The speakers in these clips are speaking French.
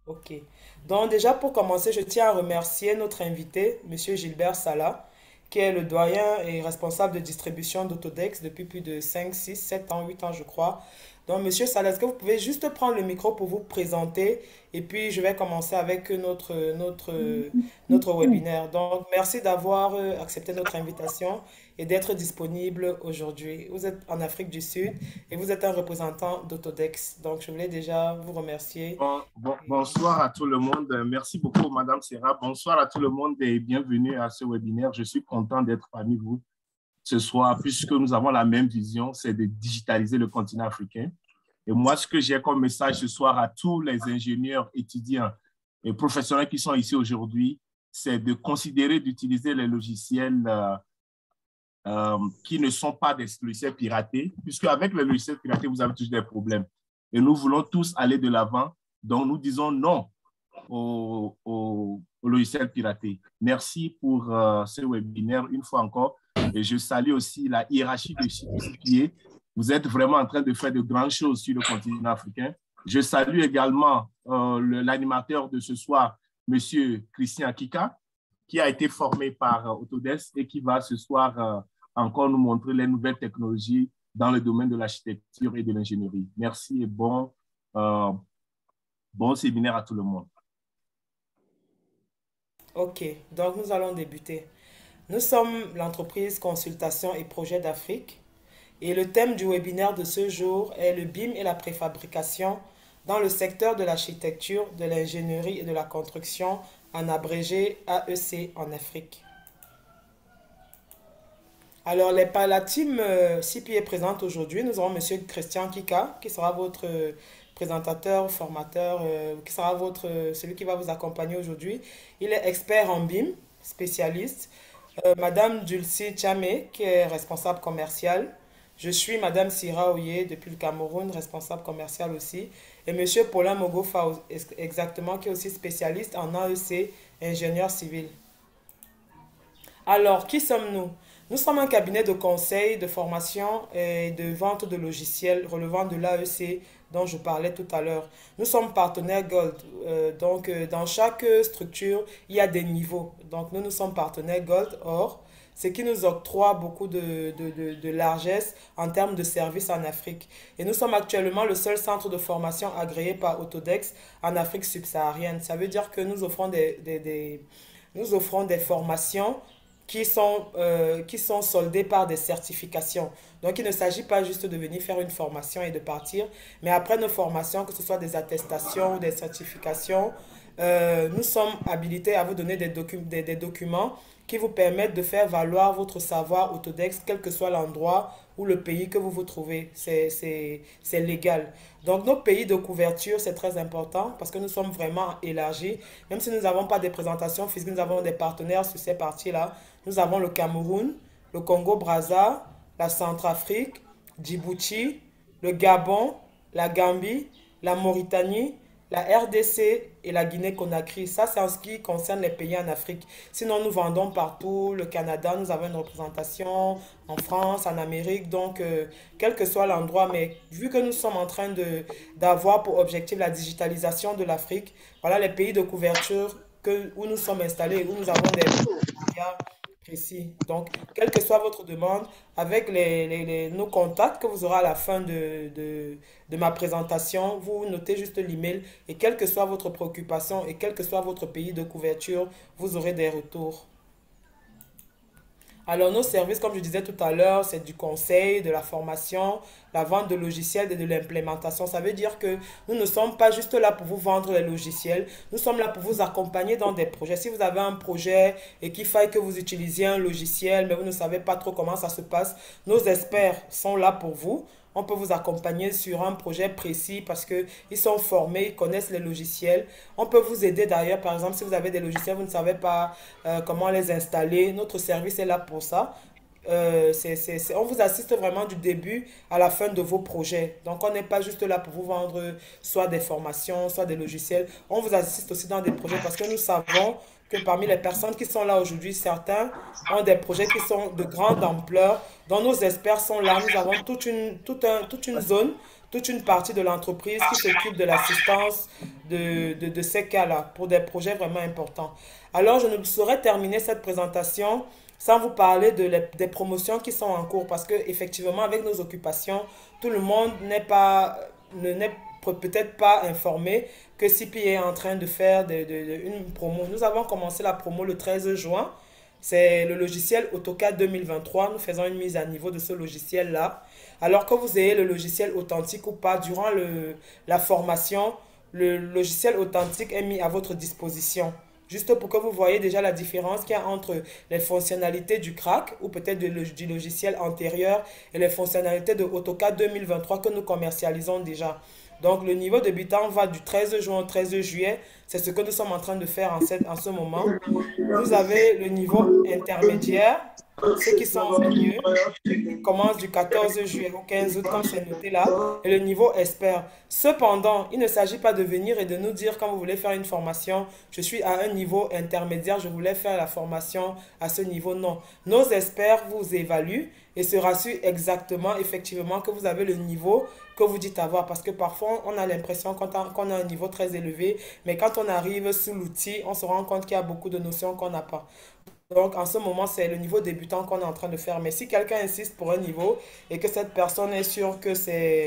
Ok. Donc déjà pour commencer, je tiens à remercier notre invité, Monsieur Gilbert Sala, qui est le doyen et responsable de distribution d'Autodex depuis plus de 5, 6, 7 ans, 8 ans je crois. Donc Monsieur Sala, est-ce que vous pouvez juste prendre le micro pour vous présenter et puis je vais commencer avec notre webinaire. Donc merci d'avoir accepté notre invitation et d'être disponible aujourd'hui. Vous êtes en Afrique du Sud et vous êtes un représentant d'Autodex. Donc je voulais déjà vous remercier. Bonsoir à tout le monde. Merci beaucoup, Madame Serra. Bonsoir à tout le monde et bienvenue à ce webinaire. Je suis content d'être parmi vous ce soir puisque nous avons la même vision, c'est de digitaliser le continent africain. Et moi, ce que j'ai comme message ce soir à tous les ingénieurs, étudiants et professionnels qui sont ici aujourd'hui, c'est de considérer d'utiliser les logiciels qui ne sont pas des logiciels piratés, puisque avec les logiciels piratés, vous avez toujours des problèmes. Et nous voulons tous aller de l'avant. Donc, nous disons non aux logiciels piratés. Merci pour ce webinaire une fois encore. Et je salue aussi la hiérarchie de CPA. Vous êtes vraiment en train de faire de grandes choses sur le continent africain. Je salue également l'animateur de ce soir, Monsieur Christian Kika, qui a été formé par Autodesk et qui va ce soir encore nous montrer les nouvelles technologies dans le domaine de l'architecture et de l'ingénierie. Merci et bon séminaire à tout le monde. Ok, donc nous allons débuter. Nous sommes l'entreprise Consultation et Projets d'Afrique et le thème du webinaire de ce jour est le BIM et la préfabrication dans le secteur de l'architecture, de l'ingénierie et de la construction, en abrégé AEC en Afrique. Alors, la team CPA est présente aujourd'hui. Nous avons Monsieur Christian Kika, qui sera votre présentateur, formateur, qui sera celui qui va vous accompagner aujourd'hui. Il est expert en BIM, spécialiste. Madame Dulcie Chame, qui est responsable commercial. Je suis Madame Sira Oye, depuis le Cameroun, responsable commercial aussi. Et Monsieur Paulin Mogofa, exactement, qui est aussi spécialiste en AEC, ingénieur civil. Alors, qui sommes-nous? Nous sommes un cabinet de conseil, de formation et de vente de logiciels relevant de l'AEC dont je parlais tout à l'heure. Nous sommes partenaires Gold. Dans chaque structure, il y a des niveaux. Donc, nous sommes partenaires Gold, Or, ce qui nous octroie beaucoup de largesse en termes de services en Afrique. Et nous sommes actuellement le seul centre de formation agréé par Autodex en Afrique subsaharienne. Ça veut dire que nous offrons des formations qui sont soldées par des certifications. Donc, il ne s'agit pas juste de venir faire une formation et de partir, mais après nos formations, que ce soit des attestations ou des certifications, nous sommes habilités à vous donner des documents qui vous permettent de faire valoir votre savoir Autodex, quel que soit l'endroit ou le pays que vous vous trouvez. C'est légal. Donc, nos pays de couverture, c'est très important parce que nous sommes vraiment élargis. Même si nous n'avons pas de présentation physique, nous avons des partenaires sur ces parties-là. Nous avons le Cameroun, le Congo-Brazza, la Centrafrique, Djibouti, le Gabon, la Gambie, la Mauritanie, la RDC et la Guinée-Conakry. Ça, c'est en ce qui concerne les pays en Afrique. Sinon, nous vendons partout. Le Canada, nous avons une représentation en France, en Amérique. Donc, quel que soit l'endroit, mais vu que nous sommes en train d'avoir pour objectif la digitalisation de l'Afrique, voilà les pays de couverture où nous sommes installés, où nous avons des partenariats précis. Donc, quelle que soit votre demande, avec nos contacts que vous aurez à la fin de ma présentation, vous notez juste l'email et quelle que soit votre préoccupation et quel que soit votre pays de couverture, vous aurez des retours. Alors, nos services, comme je disais tout à l'heure, c'est du conseil, de la formation, la vente de logiciels et de l'implémentation. Ça veut dire que nous ne sommes pas juste là pour vous vendre les logiciels, nous sommes là pour vous accompagner dans des projets. Si vous avez un projet et qu'il faille que vous utilisiez un logiciel, mais vous ne savez pas trop comment ça se passe, nos experts sont là pour vous. On peut vous accompagner sur un projet précis parce qu'ils sont formés, ils connaissent les logiciels. On peut vous aider d'ailleurs, par exemple, si vous avez des logiciels, vous ne savez pas comment les installer. Notre service est là pour ça. On vous assiste vraiment du début à la fin de vos projets. Donc, on n'est pas juste là pour vous vendre soit des formations, soit des logiciels. On vous assiste aussi dans des projets parce que nous savons que parmi les personnes qui sont là aujourd'hui, certains ont des projets qui sont de grande ampleur, dont nos experts sont là. Nous avons toute une zone, toute une partie de l'entreprise qui s'occupe de l'assistance de ces cas-là pour des projets vraiment importants. Alors, je ne saurais terminer cette présentation sans vous parler des promotions qui sont en cours parce que effectivement, avec nos occupations, tout le monde n'est peut-être pas informé que CP est en train de faire une promo. Nous avons commencé la promo le 13 juin. C'est le logiciel AutoCAD 2023. Nous faisons une mise à niveau de ce logiciel-là. Alors que vous ayez le logiciel authentique ou pas, durant la formation, le logiciel authentique est mis à votre disposition. Juste pour que vous voyez déjà la différence qu'il y a entre les fonctionnalités du crack ou peut-être du logiciel antérieur et les fonctionnalités de AutoCAD 2023 que nous commercialisons déjà. Donc le niveau débutant va du 13 juin au 13 juillet. C'est ce que nous sommes en train de faire en ce moment. Vous avez le niveau intermédiaire. Ceux qui sont au milieu commencent du 14 juillet au 15 août, comme c'est noté là, et le niveau expert. Cependant, il ne s'agit pas de venir et de nous dire quand vous voulez faire une formation, je suis à un niveau intermédiaire, je voulais faire la formation à ce niveau. Non. Nos experts vous évaluent et se rassurent exactement, effectivement, que vous avez le niveau que vous dites avoir. Parce que parfois, on a l'impression qu'on a un niveau très élevé, mais quand on arrive sous l'outil, on se rend compte qu'il y a beaucoup de notions qu'on n'a pas. Donc, en ce moment, c'est le niveau débutant qu'on est en train de faire. Mais si quelqu'un insiste pour un niveau et que cette personne est sûre que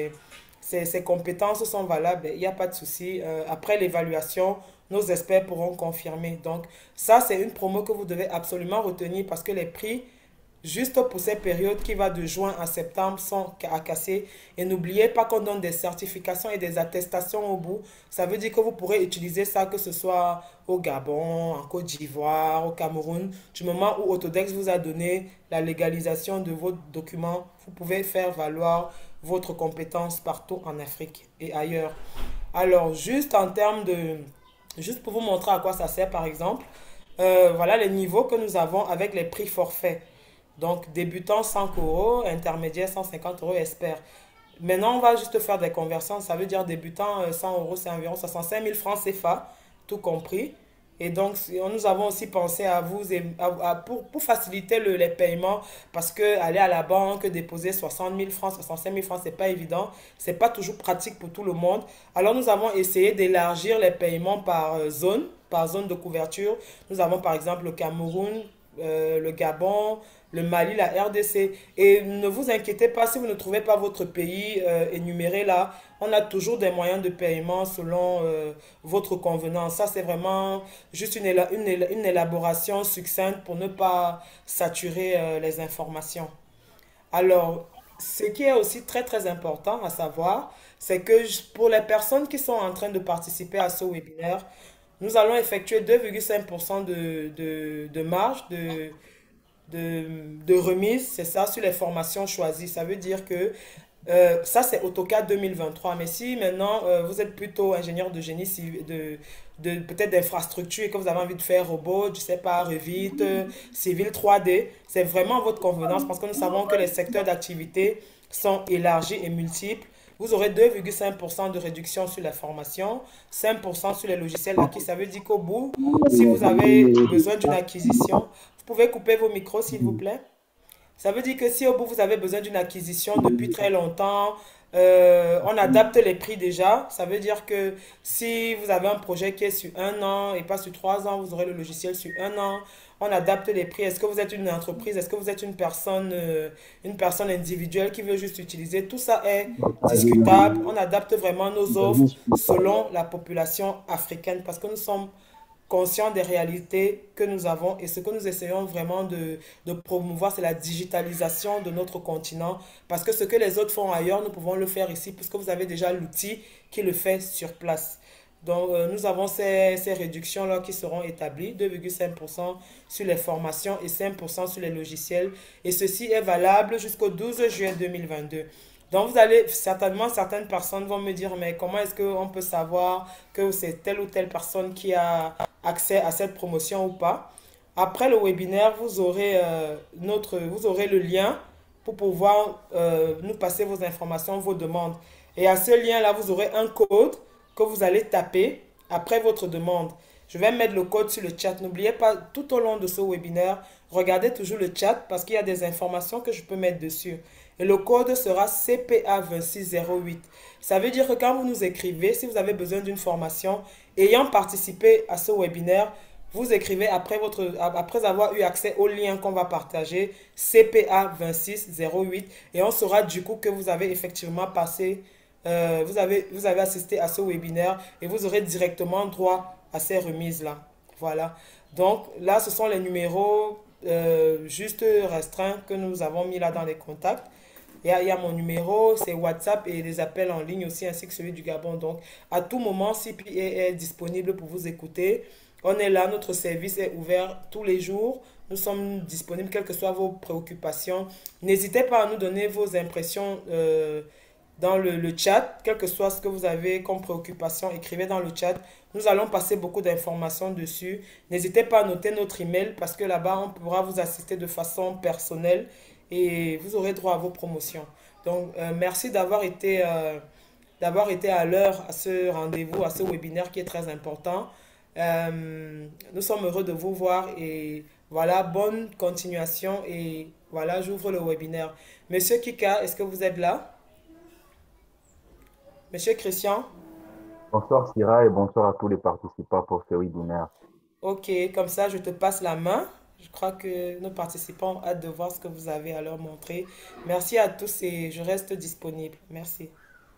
ses compétences sont valables, il n'y a pas de souci. Après l'évaluation, nos experts pourront confirmer. Donc, ça, c'est une promo que vous devez absolument retenir parce que les prix, juste pour ces périodes qui va de juin à septembre, sont à casser. Et n'oubliez pas qu'on donne des certifications et des attestations au bout. Ça veut dire que vous pourrez utiliser ça, que ce soit au Gabon, en Côte d'Ivoire, au Cameroun. Du moment où Autodex vous a donné la légalisation de vos documents, vous pouvez faire valoir votre compétence partout en Afrique et ailleurs. Alors, juste pour vous montrer à quoi ça sert, par exemple, voilà les niveaux que nous avons avec les prix forfaits. Donc, débutant 100 euros, intermédiaire 150 euros, expert. Maintenant, on va juste faire des conversions. Ça veut dire débutant 100 euros, c'est environ 65 000 francs CFA, tout compris. Et donc, nous avons aussi pensé à vous pour faciliter les paiements parce que aller à la banque, déposer 60 000 francs, 65 000 francs, c'est pas évident. C'est pas toujours pratique pour tout le monde. Alors, nous avons essayé d'élargir les paiements par zone de couverture. Nous avons par exemple le Cameroun, le Gabon, le Mali, la RDC. Et ne vous inquiétez pas si vous ne trouvez pas votre pays énuméré là. On a toujours des moyens de paiement selon votre convenance. Ça, c'est vraiment juste une élaboration succincte pour ne pas saturer les informations. Alors, ce qui est aussi très très important à savoir, c'est que pour les personnes qui sont en train de participer à ce webinaire, nous allons effectuer 2,5% de marge de remise, c'est ça, sur les formations choisies. Ça veut dire que ça, c'est AutoCAD 2023. Mais si maintenant, vous êtes plutôt ingénieur de génie civil, peut-être d'infrastructure et que vous avez envie de faire robot, je sais pas, Revit, civil 3D, c'est vraiment votre convenance parce que nous savons que les secteurs d'activité sont élargis et multiples. Vous aurez 2,5% de réduction sur la formation, 5% sur les logiciels acquis. Ça veut dire qu'au bout, si vous avez besoin d'une acquisition, vous pouvez couper vos micros, s'il vous plaît. Ça veut dire que si au bout vous avez besoin d'une acquisition depuis très longtemps, on adapte les prix déjà. Ça veut dire que si vous avez un projet qui est sur un an et pas sur 3 ans, vous aurez le logiciel sur un an. On adapte les prix. Est-ce que vous êtes une entreprise? Est-ce que vous êtes une personne individuelle qui veut juste utiliser? Tout ça est discutable. On adapte vraiment nos offres selon la population africaine parce que nous sommes conscients des réalités que nous avons et ce que nous essayons vraiment de promouvoir, c'est la digitalisation de notre continent parce que ce que les autres font ailleurs, nous pouvons le faire ici puisque vous avez déjà l'outil qui le fait sur place. Donc, nous avons ces réductions-là qui seront établies, 2,5% sur les formations et 5% sur les logiciels. Et ceci est valable jusqu'au 12 juillet 2022. Donc, certaines personnes vont me dire, mais comment est-ce qu'on peut savoir que c'est telle ou telle personne qui a accès à cette promotion ou pas? Après le webinaire, vous aurez le lien pour pouvoir nous passer vos informations, vos demandes. Et à ce lien-là, vous aurez un code que vous allez taper après votre demande. Je vais mettre le code sur le chat. N'oubliez pas, tout au long de ce webinaire, regardez toujours le chat parce qu'il y a des informations que je peux mettre dessus. et le code sera CPA2608. Ça veut dire que quand vous nous écrivez, si vous avez besoin d'une formation ayant participé à ce webinaire, vous écrivez après avoir eu accès au lien qu'on va partager, CPA2608, et on saura du coup que vous avez effectivement passé, vous avez assisté à ce webinaire et vous aurez directement droit à ces remises-là. Voilà. Donc là, ce sont les numéros juste restreints que nous avons mis là dans les contacts. Il y a mon numéro, c'est WhatsApp et les appels en ligne aussi, ainsi que celui du Gabon. Donc, à tout moment, CPA est disponible pour vous écouter. On est là, notre service est ouvert tous les jours. Nous sommes disponibles, quelles que soient vos préoccupations. N'hésitez pas à nous donner vos impressions dans le chat, quel que soit ce que vous avez comme préoccupation, écrivez dans le chat. Nous allons passer beaucoup d'informations dessus. N'hésitez pas à noter notre email parce que là-bas, on pourra vous assister de façon personnelle et vous aurez droit à vos promotions. Donc, merci d'avoir été à l'heure à ce rendez-vous, à ce webinaire qui est très important. Nous sommes heureux de vous voir et voilà, bonne continuation et voilà, j'ouvre le webinaire. Monsieur Kika, est-ce que vous êtes là? Monsieur Christian? Bonsoir Syrah et bonsoir à tous les participants pour ce webinaire. Ok, comme ça, je te passe la main. Je crois que nos participants ont hâte de voir ce que vous avez à leur montrer. Merci à tous et je reste disponible. Merci.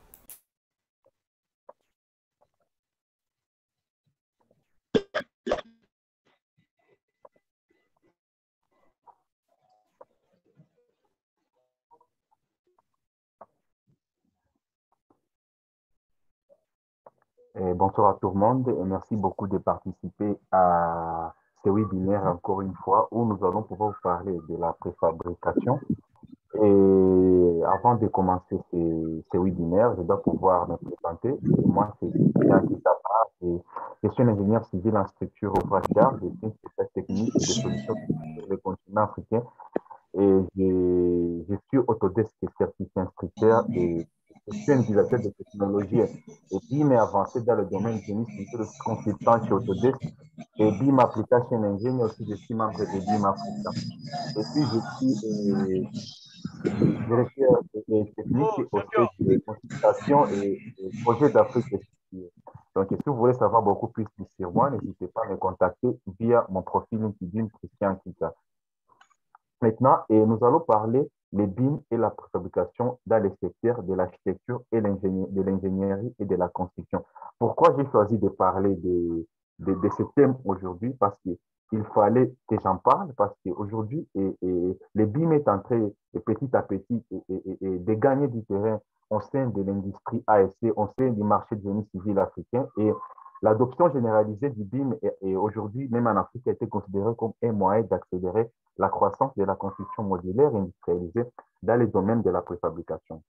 Et bonsoir à tout le monde et merci beaucoup de participer à ce webinaire encore une fois où nous allons pouvoir vous parler de la préfabrication. Et avant de commencer ce webinaire, je dois pouvoir me présenter. Moi, c'est Christian Kitapa et je suis un ingénieur civil en structure ouvrage d'art, je suis spécialiste technique de solutions sur le continent africain et je suis Autodesk certifié instructeur et je suis un utilisateur de technologies et BIM est avancé dans le domaine du génie civil, je suis consultant chez Autodesk et BIM Application Engineer aussi, je suis membre de BIM Africa. Et puis, je suis directeur technique au sein de consultation et projet d'Afrique et Sud. Donc, si vous voulez savoir beaucoup plus sur moi, n'hésitez pas à me contacter via mon profil LinkedIn Christian Kita. Maintenant, nous allons parler des BIM et la préfabrication dans les secteurs de l'architecture et de l'ingénierie et de la construction. Pourquoi j'ai choisi de parler de ce thème aujourd'hui? Parce qu'il fallait que j'en parle, parce qu'aujourd'hui, le BIM est en train, petit à petit, de gagner du terrain au sein de l'industrie ASC, au sein du marché du génie civil africain. Et l'adoption généralisée du BIM et aujourd'hui, même en Afrique, a été considérée comme un moyen d'accélérer la croissance de la construction modulaire industrialisée dans les domaines de la préfabrication.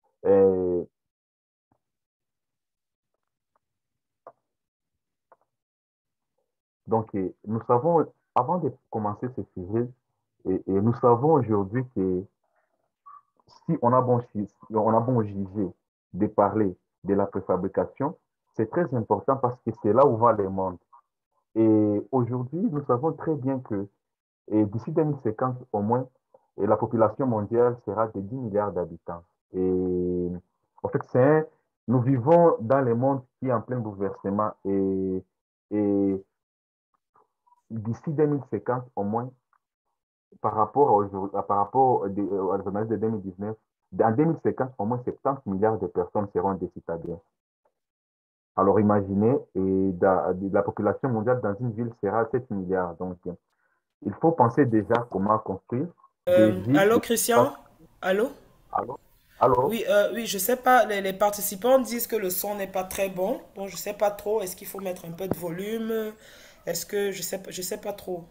Donc, nous savons, avant de commencer ce sujet, nous savons aujourd'hui que si on a bon jugé de parler de la préfabrication, c'est très important parce que c'est là où va le monde. Et aujourd'hui, nous savons très bien que d'ici 2050, au moins, la population mondiale sera de 10 milliards d'habitants. Et en fait, nous vivons dans le monde qui est en plein bouleversement. Et d'ici 2050, au moins, par rapport à l'analyse de 2019, en 2050, au moins 70 milliards de personnes seront des citadins. Alors imaginez, la population mondiale dans une ville sera 7 milliards. Donc, il faut penser déjà comment construire des villes. Allô, Christian? Allô? Allô? Allô? Oui, oui, je sais pas, les participants disent que le son n'est pas très bon, donc je sais pas trop, est-ce qu'il faut mettre un peu de volume? Est-ce que, je sais pas trop.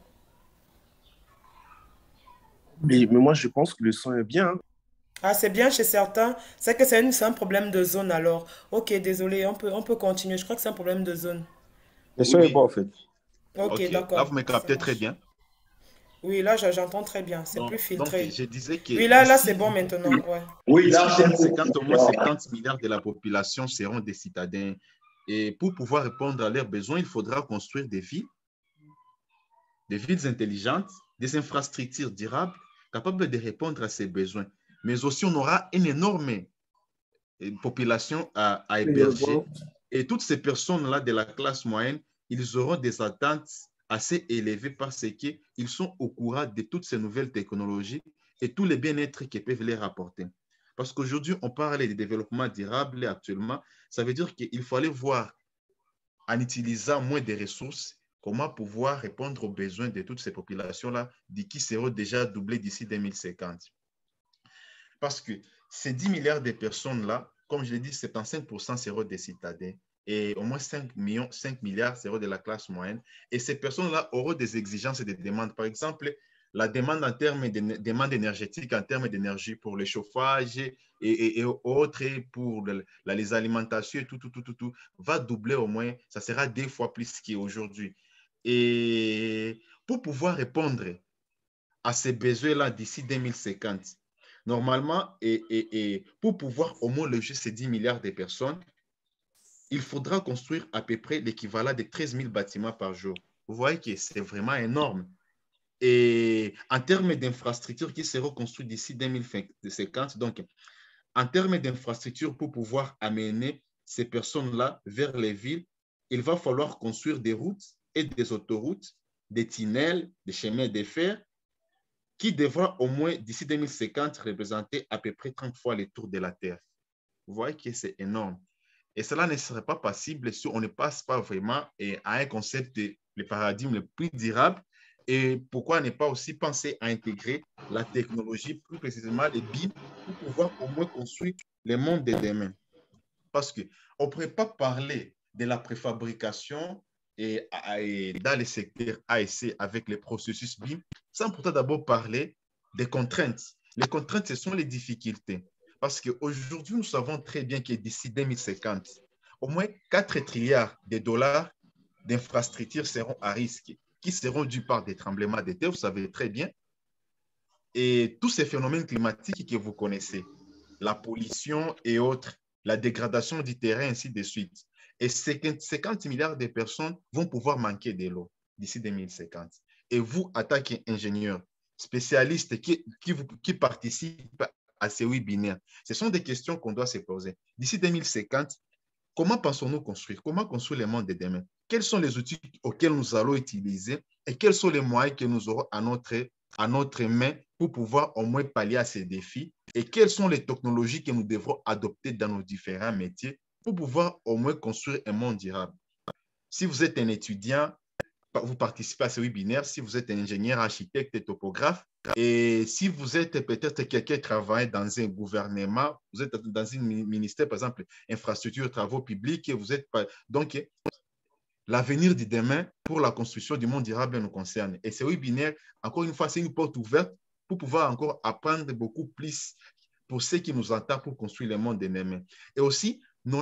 Mais moi, je pense que le son est bien, hein. Ah, c'est bien chez certains, c'est que c'est un problème de zone alors. Ok, désolé, on peut continuer, je crois que c'est un problème de zone. Le Oui, son est bon, oui. en fait. Ok, Ok. Là, d'accord, vous me ça captez très marche. bien. Oui, là, j'entends très bien, c'est plus Donc, filtré. je disais Oui, que là, c'est bon maintenant, ouais. Oui, là, d'ici c'est bon. 2050, au moins 70 milliards de la population seront des citadins. Et pour pouvoir répondre à leurs besoins, il faudra construire des villes intelligentes, des infrastructures durables capables de répondre à ces besoins. mais aussi on aura une énorme population à héberger. Et toutes ces personnes-là de la classe moyenne, ils auront des attentes assez élevées parce qu'ils sont au courant de toutes ces nouvelles technologies et tous les bien-être qu'ils peuvent les rapporter. Parce qu'aujourd'hui, on parle de développement durable actuellement. Ça veut dire qu'il faut aller voir, en utilisant moins de ressources, comment pouvoir répondre aux besoins de toutes ces populations-là qui seront déjà doublées d'ici 2050. Parce que ces 10 milliards de personnes-là, comme je l'ai dit, 75% seront des citadins et au moins 5 milliards seront de la classe moyenne. Et ces personnes-là auront des exigences et des demandes. Par exemple, la demande en termes de demande énergétique, en termes d'énergie pour le chauffage et autres, pour les alimentations et tout, va doubler au moins. Ça sera 2 fois plus qu'aujourd'hui. Et pour pouvoir répondre à ces besoins-là d'ici 2050, normalement, et pour pouvoir au moins loger ces 10 milliards de personnes, il faudra construire à peu près l'équivalent de 13 000 bâtiments par jour. Vous voyez que c'est vraiment énorme. Et en termes d'infrastructures qui seront construites d'ici 2050, donc en termes d'infrastructures pour pouvoir amener ces personnes-là vers les villes, il va falloir construire des routes et des autoroutes, des tunnels, des chemins de fer, qui devra au moins d'ici 2050 représenter à peu près 30 fois les tours de la Terre. Vous voyez que c'est énorme. Et cela ne serait pas possible si on ne passe pas vraiment à un concept, le paradigme le plus durable. Et pourquoi ne pas aussi penser à intégrer la technologie, plus précisément les BIM, pour pouvoir au moins construire le monde de demain. Parce qu'on ne pourrait pas parler de la préfabrication et dans les secteurs ASC avec les processus BIM sans pourtant d'abord parler des contraintes. Les contraintes, ce sont les difficultés. Parce qu'aujourd'hui, nous savons très bien que d'ici 2050, au moins 4 trilliards de dollars d'infrastructures seront à risque, qui seront dus par des tremblements de terre, vous savez très bien, et tous ces phénomènes climatiques que vous connaissez, la pollution et autres, la dégradation du terrain, ainsi de suite. Et 50 milliards de personnes vont pouvoir manquer de l'eau d'ici 2050. Et vous, en tant qu'ingénieur, spécialiste qui participe à ces webinaires, ce sont des questions qu'on doit se poser. D'ici 2050, comment pensons-nous construire? Comment construire le monde de demain? Quels sont les outils auxquels nous allons utiliser et quels sont les moyens que nous aurons à notre main pour pouvoir au moins pallier à ces défis? Et quelles sont les technologies que nous devrons adopter dans nos différents métiers pour pouvoir au moins construire un monde durable? Si vous êtes un étudiant, vous participez à ce webinaire, si vous êtes un ingénieur, architecte et topographe, et si vous êtes peut-être quelqu'un qui travaille dans un gouvernement, vous êtes dans un ministère, par exemple, infrastructure, travaux publics, et vous êtes pas... Donc, l'avenir du demain pour la construction du monde durable nous concerne. Et ce webinaire, encore une fois, c'est une porte ouverte pour pouvoir encore apprendre beaucoup plus pour ceux qui nous entendent pour construire le monde de demain. Et aussi,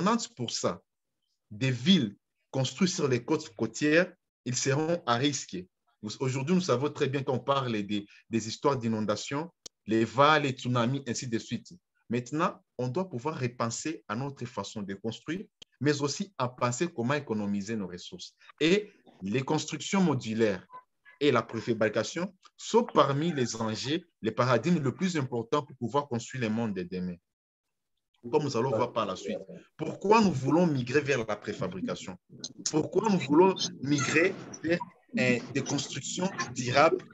90% des villes construites sur les côtes côtières, ils seront à risque. Aujourd'hui, nous savons très bien qu'on parle des histoires d'inondations, les vagues, les tsunamis, ainsi de suite. Maintenant, on doit pouvoir repenser à notre façon de construire, mais aussi à penser comment économiser nos ressources. Et les constructions modulaires et la préfabrication sont parmi les enjeux, les paradigmes les plus importants pour pouvoir construire le monde de demain. Comme nous allons voir par la suite. Pourquoi nous voulons migrer vers la préfabrication? Pourquoi nous voulons migrer vers des constructions durables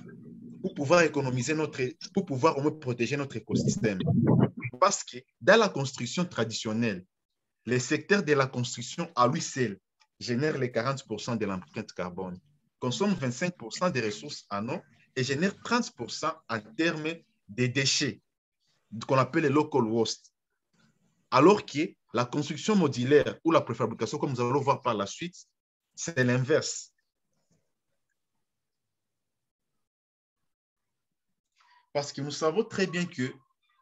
pour pouvoir économiser pour pouvoir au moins protéger notre écosystème? Parce que dans la construction traditionnelle, le secteur de la construction à lui seul génère les 40% de l'empreinte carbone, consomme 25% des ressources en eau et génère 30% en termes de déchets qu'on appelle les local waste. Alors que la construction modulaire ou la préfabrication, comme nous allons voir par la suite, c'est l'inverse. Parce que nous savons très bien que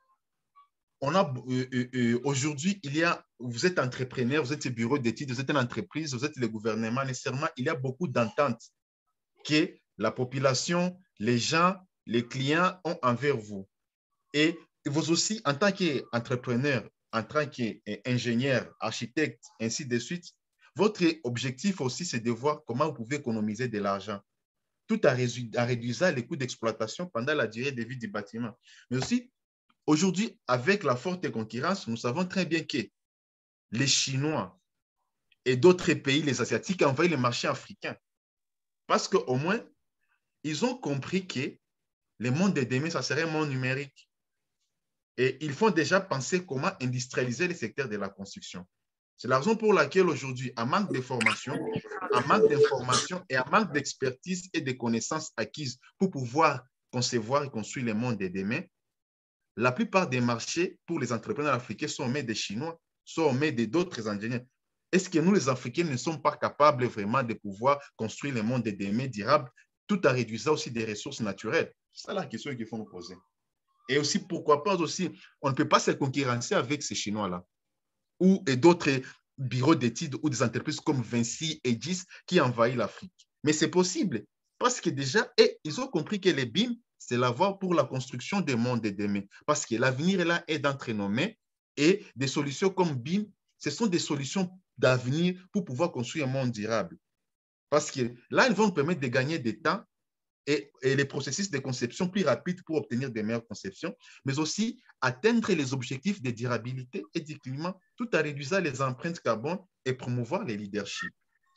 aujourd'hui, vous êtes entrepreneur, vous êtes bureau d'études, vous êtes une entreprise, vous êtes le gouvernement, nécessairement, il y a beaucoup d'ententes que la population, les gens, les clients ont envers vous. Et vous aussi, en tant qu'entrepreneur, en tant qu'ingénieur, architecte, ainsi de suite, votre objectif aussi, c'est de voir comment vous pouvez économiser de l'argent, tout en réduisant les coûts d'exploitation pendant la durée de vie du bâtiment. Mais aussi, Aujourd'hui, avec la forte concurrence, nous savons très bien que les Chinois et d'autres pays, les Asiatiques, envahissent le marché africain. Parce qu'au moins, ils ont compris que le monde de demain, ça serait un monde numérique. Et ils font déjà penser comment industrialiser le secteur de la construction. C'est la raison pour laquelle aujourd'hui, en manque de formation, en manque d'information et en manque d'expertise et de connaissances acquises pour pouvoir concevoir et construire le monde de demain, la plupart des marchés pour les entrepreneurs africains sont en main des Chinois, sont en main d'autres ingénieurs. Est-ce que nous, les Africains, ne sommes pas capables vraiment de pouvoir construire le monde de demain durable tout en réduisant aussi des ressources naturelles? C'est ça la question qu'il faut nous poser. Et aussi, pourquoi pas aussi, on ne peut pas se concurrencer avec ces Chinois-là ou d'autres bureaux d'études ou des entreprises comme Vinci et GIS qui envahissent l'Afrique. Mais c'est possible parce que déjà, ils ont compris que les BIM, c'est la voie pour la construction des mondes de demain. Parce que l'avenir là est d'entre nos mains et des solutions comme BIM, ce sont des solutions d'avenir pour pouvoir construire un monde durable. Parce que là, ils vont nous permettre de gagner du temps et les processus de conception plus rapides pour obtenir des meilleures conceptions, mais aussi atteindre les objectifs de durabilité et du climat tout en réduisant les empreintes carbone et promouvoir les leaderships.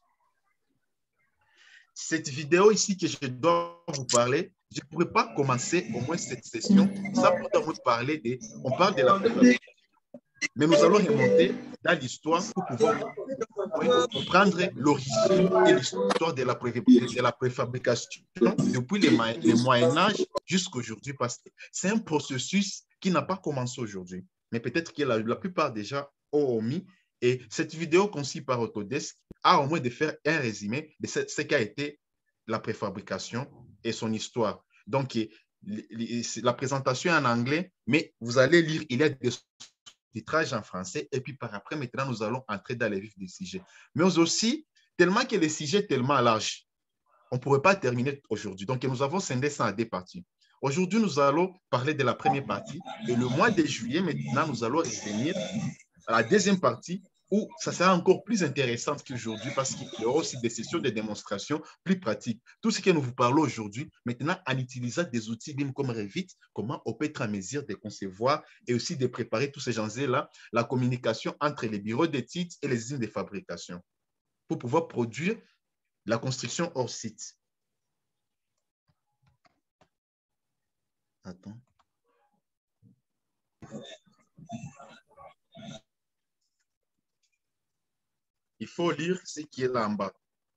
Cette vidéo ici que je dois vous parler, je ne pourrais pas commencer au moins cette session sans pourtant vous parler on parle de la préfabrication, mais nous allons remonter dans l'histoire pour pouvoir comprendre l'origine et l'histoire de la préfabrication depuis le Moyen-Âge jusqu'à aujourd'hui, parce que c'est un processus qui n'a pas commencé aujourd'hui, mais peut-être que la plupart déjà ont omis. Et cette vidéo conçue par Autodesk a au moins de faire un résumé de ce qu'a été la préfabrication et son histoire. Donc, la présentation est en anglais, mais vous allez lire, il y a des titrage en français, et puis par après, maintenant, nous allons entrer dans les vifs du sujet. Mais aussi, tellement que le sujet est tellement large, on ne pourrait pas terminer aujourd'hui. Donc, nous avons scindé ça en deux parties. Aujourd'hui, nous allons parler de la première partie, et le mois de juillet, maintenant, nous allons revenir à la deuxième partie, où ça sera encore plus intéressant qu'aujourd'hui parce qu'il y aura aussi des sessions de démonstration plus pratiques. Tout ce que nous vous parlons aujourd'hui, maintenant, en utilisant des outils BIM comme Revit, comment on peut être en mesure de concevoir et aussi de préparer tous ces gens-là, la communication entre les bureaux d'études et les usines de fabrication pour pouvoir produire la construction hors site. Attends. Il faut lire ce qui est là en bas.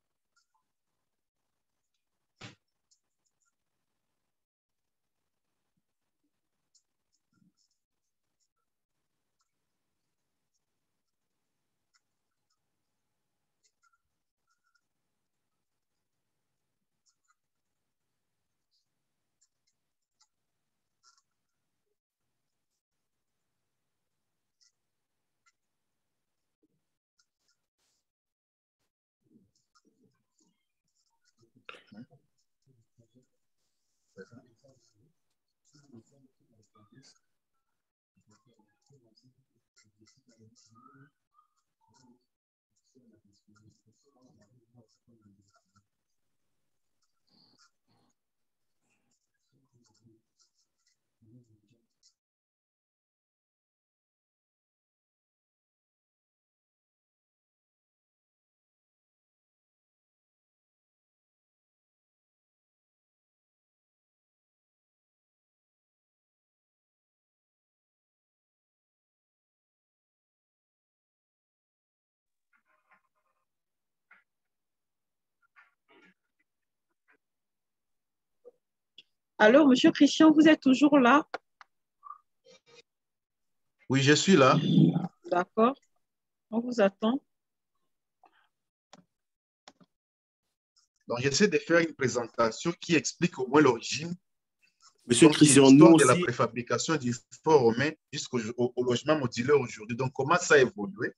Alors, Monsieur Christian, vous êtes toujours là? Oui, je suis là. D'accord. On vous attend. Donc, j'essaie de faire une présentation qui explique au moins l'origine. Monsieur Donc, Christian, l'histoire nous de la aussi, préfabrication du fort romain jusqu'au logement modulaire aujourd'hui. Donc, comment ça a évolué?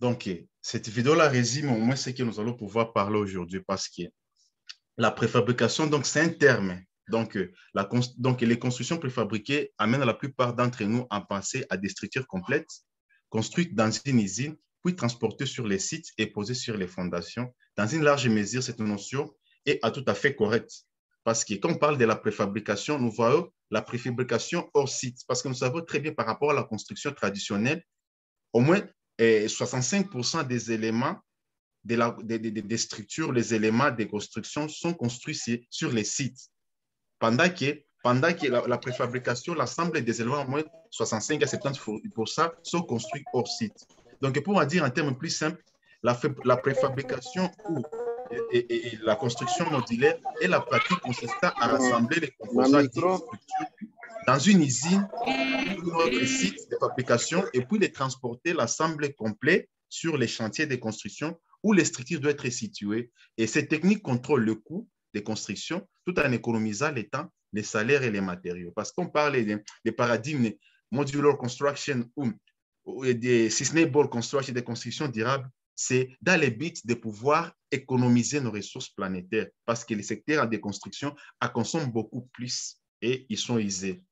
Donc, cette vidéo-là résume au moins ce que nous allons pouvoir parler aujourd'hui parce que la préfabrication, donc, c'est un terme. Donc, les constructions préfabriquées amènent la plupart d'entre nous à penser à des structures complètes construites dans une usine, puis transportées sur les sites et posées sur les fondations. Dans une large mesure, cette notion est tout à fait correcte. Parce que quand on parle de la préfabrication, nous voyons la préfabrication hors site. Parce que nous savons très bien par rapport à la construction traditionnelle, au moins 65% des éléments des structures, les éléments des constructions sont construits sur les sites. Pendant que la préfabrication, l'ensemble des éléments, au moins 65 à 70% sont construits hors site. Donc, pour en dire en termes plus simples, la préfabrication et la construction modulaire est la pratique consistant à rassembler les composants d'une structure dans une usine ou un autre site de fabrication et puis les transporter l'ensemble complet sur les chantiers de construction où les structures doivent être situées. Et cette technique contrôle le coût des constructions tout en économisant les temps, les salaires et les matériaux. Parce qu'on parle des paradigmes modular construction ou des sustainable construction, des constructions durables, c'est dans le but de pouvoir économiser nos ressources planétaires parce que les secteurs de construction consomment beaucoup plus et ils sont usés.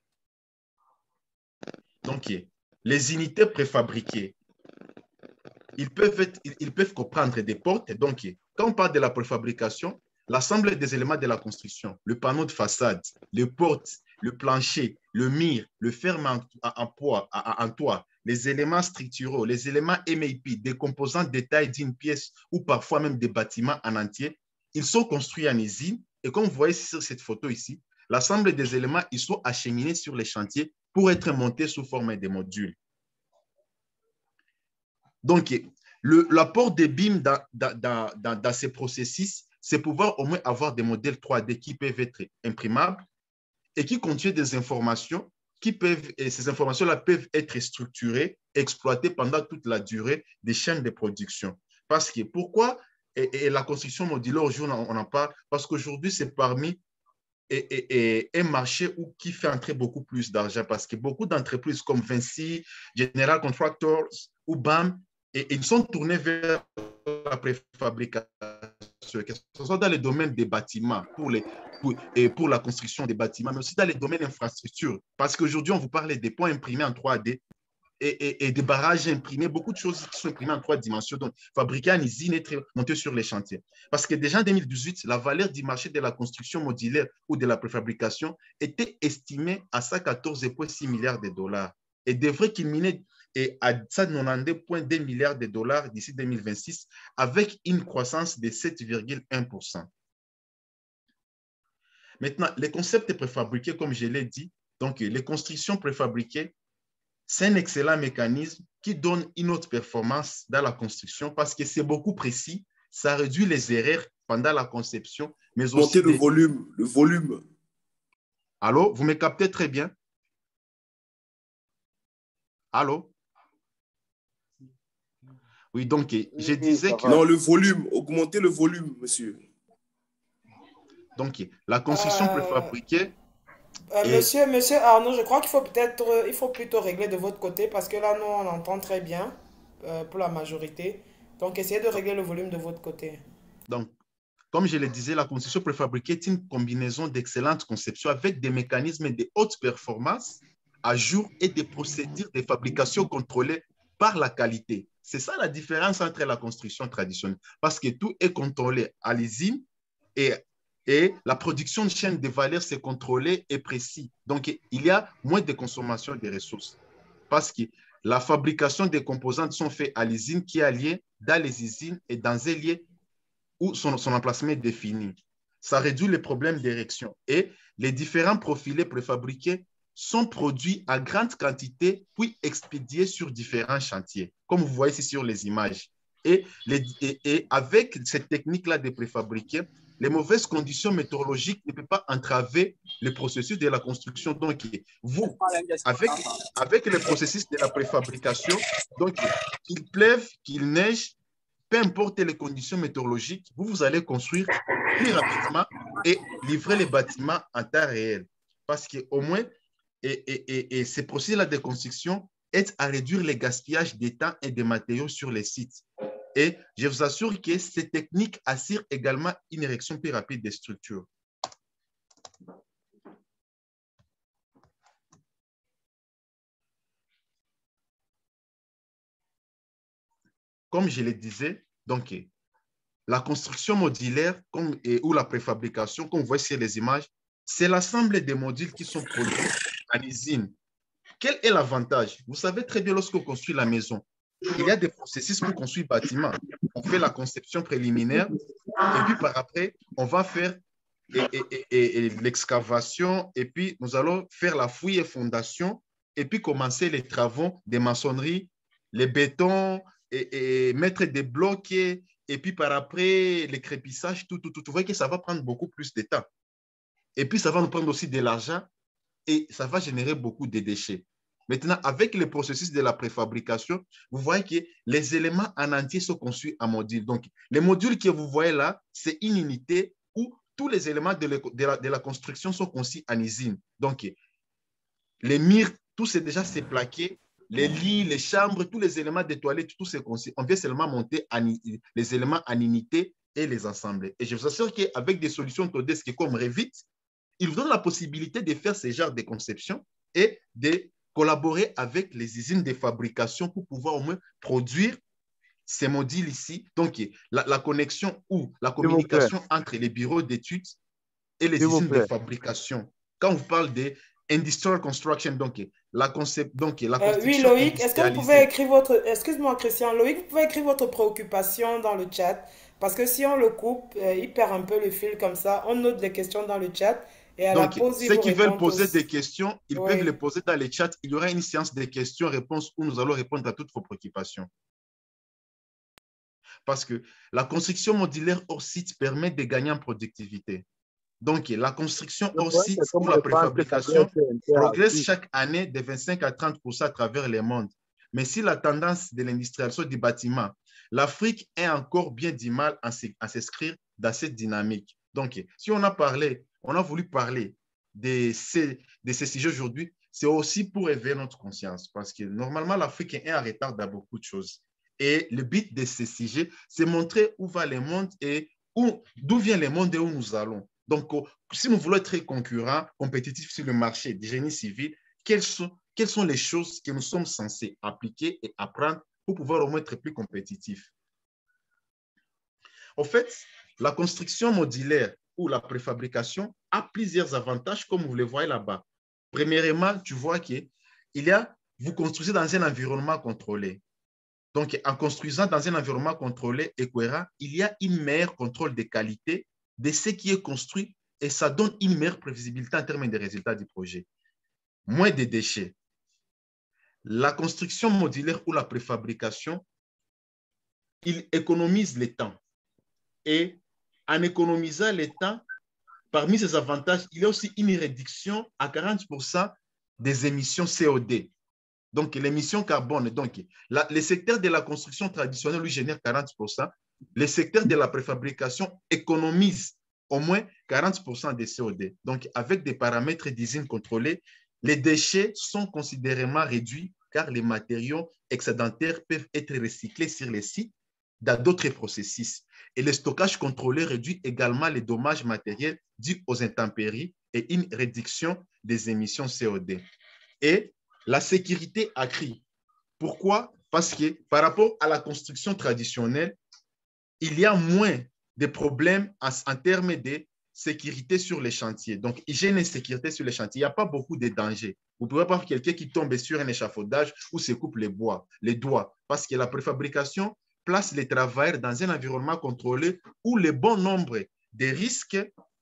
Donc, les unités préfabriquées, ils peuvent comprendre des portes. Donc, quand on parle de la préfabrication, l'ensemble des éléments de la construction, le panneau de façade, les portes, le plancher, le mur, le ferme en toit, les éléments structuraux, les éléments MAP, des composants de taille d'une pièce ou parfois même des bâtiments en entier, ils sont construits en usine. Et comme vous voyez sur cette photo ici, l'ensemble des éléments, ils sont acheminés sur les chantiers pour être montés sous forme de modules. Donc, l'apport des BIM dans ces processus, c'est pouvoir au moins avoir des modèles 3D qui peuvent être imprimables et qui contiennent des informations et ces informations-là peuvent être structurées, exploitées pendant toute la durée des chaînes de production. Parce que pourquoi la construction modulaire, aujourd'hui, on en parle? Parce qu'aujourd'hui, c'est parmi un marché qui fait entrer beaucoup plus d'argent parce que beaucoup d'entreprises comme Vinci, General Contractors ou BAM, ils sont tournés vers la préfabrication, que ce soit dans le domaine des bâtiments, pour la construction des bâtiments, mais aussi dans les domaines d'infrastructure. Parce qu'aujourd'hui, on vous parle des ponts imprimés en 3D et des barrages imprimés, beaucoup de choses qui sont imprimées en 3 dimensions, donc fabriquées en usine et montées sur les chantiers. Parce que déjà en 2018, la valeur du marché de la construction modulaire ou de la préfabrication était estimée à 114,6 milliards de dollars et devrait culminer à 192,2 milliards de dollars d'ici 2026 avec une croissance de 7,1%. Maintenant, les concepts préfabriqués, comme je l'ai dit, donc les constructions préfabriquées, c'est un excellent mécanisme qui donne une autre performance dans la construction parce que c'est beaucoup précis, ça réduit les erreurs pendant la conception, mais aussi… Monter le volume. Allô, vous me captez très bien? Allô? Oui, donc je disais que… Non, le volume, augmenter le volume, monsieur. Donc, la construction préfabriquée… Monsieur Arnaud, je crois qu'il faut plutôt régler de votre côté parce que là, nous, on entend très bien pour la majorité. Donc, essayez de régler le volume de votre côté. Donc, comme je le disais, la construction préfabriquée est une combinaison d'excellentes conceptions avec des mécanismes de haute performance à jour et des procédures de fabrication contrôlées par la qualité. C'est ça la différence entre la construction traditionnelle parce que tout est contrôlé à l'usine et la production de chaîne de valeur, c'est contrôlé et précis. Donc, il y a moins de consommation de ressources parce que la fabrication des composantes sont faites à l'usine qui est liée dans les usines et dans un lieu où son emplacement est défini. Ça réduit les problèmes d'érection et les différents profilés préfabriqués sont produits à grande quantité puis expédiés sur différents chantiers, comme vous voyez ici sur les images. Et avec cette technique-là de préfabriquer, les mauvaises conditions météorologiques ne peuvent pas entraver le processus de la construction. Donc, vous, avec le processus de la préfabrication, donc, qu'il pleuve, qu'il neige, peu importe les conditions météorologiques, vous allez construire plus rapidement et livrer les bâtiments en temps réel. Parce qu'au moins, ces processus-là de construction aide à réduire les gaspillages des temps et des matériaux sur les sites. Et je vous assure que ces techniques assurent également une érection plus rapide des structures. Comme je le disais, donc, la construction modulaire ou la préfabrication, comme vous voyez sur les images, c'est l'ensemble des modules qui sont produits à l'usine. Quel est l'avantage? Vous savez très bien, lorsqu'on construit la maison, il y a des processus pour construire le bâtiment. On fait la conception préliminaire et puis par après, on va faire l'excavation et puis nous allons faire la fouille et fondation et puis commencer les travaux de maçonnerie, les bétons et mettre des blocs et puis par après, les crépissages, tout. Vous voyez que ça va prendre beaucoup plus de temps. Et puis, ça va nous prendre aussi de l'argent et ça va générer beaucoup de déchets. Maintenant, avec le processus de la préfabrication, vous voyez que les éléments en entier sont conçus en modules. Donc, les modules que vous voyez là, c'est une unité où tous les éléments de la construction sont conçus en usine. Donc, les murs, tout c'est déjà plaqué. Les lits, les chambres, tous les éléments des toilettes, tout c'est conçu. On vient seulement monter les éléments en unité et les assembler. Et je vous assure qu'avec des solutions Todesk comme Revit, ils vous donnent la possibilité de faire ce genre de conception et de collaborer avec les usines de fabrication pour pouvoir au moins produire ces modules ici. Donc, la connexion ou la communication entre les bureaux d'études et les usines de fabrication. Quand on vous parle de industrial construction, donc la construction. Oui, Loïc, est-ce que vous pouvez écrire votre... Excuse-moi, Christian. Loïc, vous pouvez écrire votre préoccupation dans le chat. Parce que si on le coupe, il perd un peu le fil comme ça. On note les questions dans le chat. Et à la pause, ceux qui veulent poser aussi des questions, ils peuvent les poser dans le chat. Il y aura une séance de questions-réponses où nous allons répondre à toutes vos préoccupations. Parce que la construction modulaire hors site permet de gagner en productivité. Donc, la construction hors site ou la préfabrication progresse chaque année de 25 à 30% à travers le monde. Mais si la tendance de l'industrialisation du bâtiment, l'Afrique a encore bien du mal à s'inscrire dans cette dynamique. Donc, si on a voulu parler de ces sujets aujourd'hui, c'est aussi pour éveiller notre conscience. Parce que normalement, l'Afrique est en retard dans beaucoup de choses. Et le but de ces sujets, c'est montrer où va le monde et d'où vient le monde et où nous allons. Donc, si nous voulons être concurrents, compétitifs sur le marché du génie civil, quelles sont les choses que nous sommes censés appliquer et apprendre pour pouvoir au moins être plus compétitifs? En fait, la construction modulaire ou la préfabrication a plusieurs avantages, comme vous le voyez là-bas. Premièrement, tu vois vous construisez dans un environnement contrôlé. Donc, en construisant dans un environnement contrôlé et cohérent, il y a une meilleure contrôle des qualités de ce qui est construit et ça donne une meilleure prévisibilité en termes de résultats du projet. Moins de déchets. La construction modulaire ou la préfabrication, il économise le temps. Et en économisant le temps, parmi ces avantages, il y a aussi une réduction à 40% des émissions CO2. Donc, l'émission carbone. Donc, les secteurs de la construction traditionnelle lui génèrent 40%. Les secteurs de la préfabrication économisent au moins 40% des CO2. Donc, avec des paramètres d'usine contrôlés, les déchets sont considérablement réduits car les matériaux excédentaires peuvent être recyclés sur les sites dans d'autres processus. Et le stockage contrôlé réduit également les dommages matériels dus aux intempéries et une réduction des émissions CO2. Et la sécurité accrue. Pourquoi? Parce que par rapport à la construction traditionnelle, il y a moins de problèmes en termes de sécurité sur les chantiers. Donc, hygiène et sécurité sur les chantiers, il n'y a pas beaucoup de dangers. Vous ne pouvez pas avoir quelqu'un qui tombe sur un échafaudage ou se coupe les doigts, parce que la préfabrication place les travailleurs dans un environnement contrôlé où le bon nombre de risques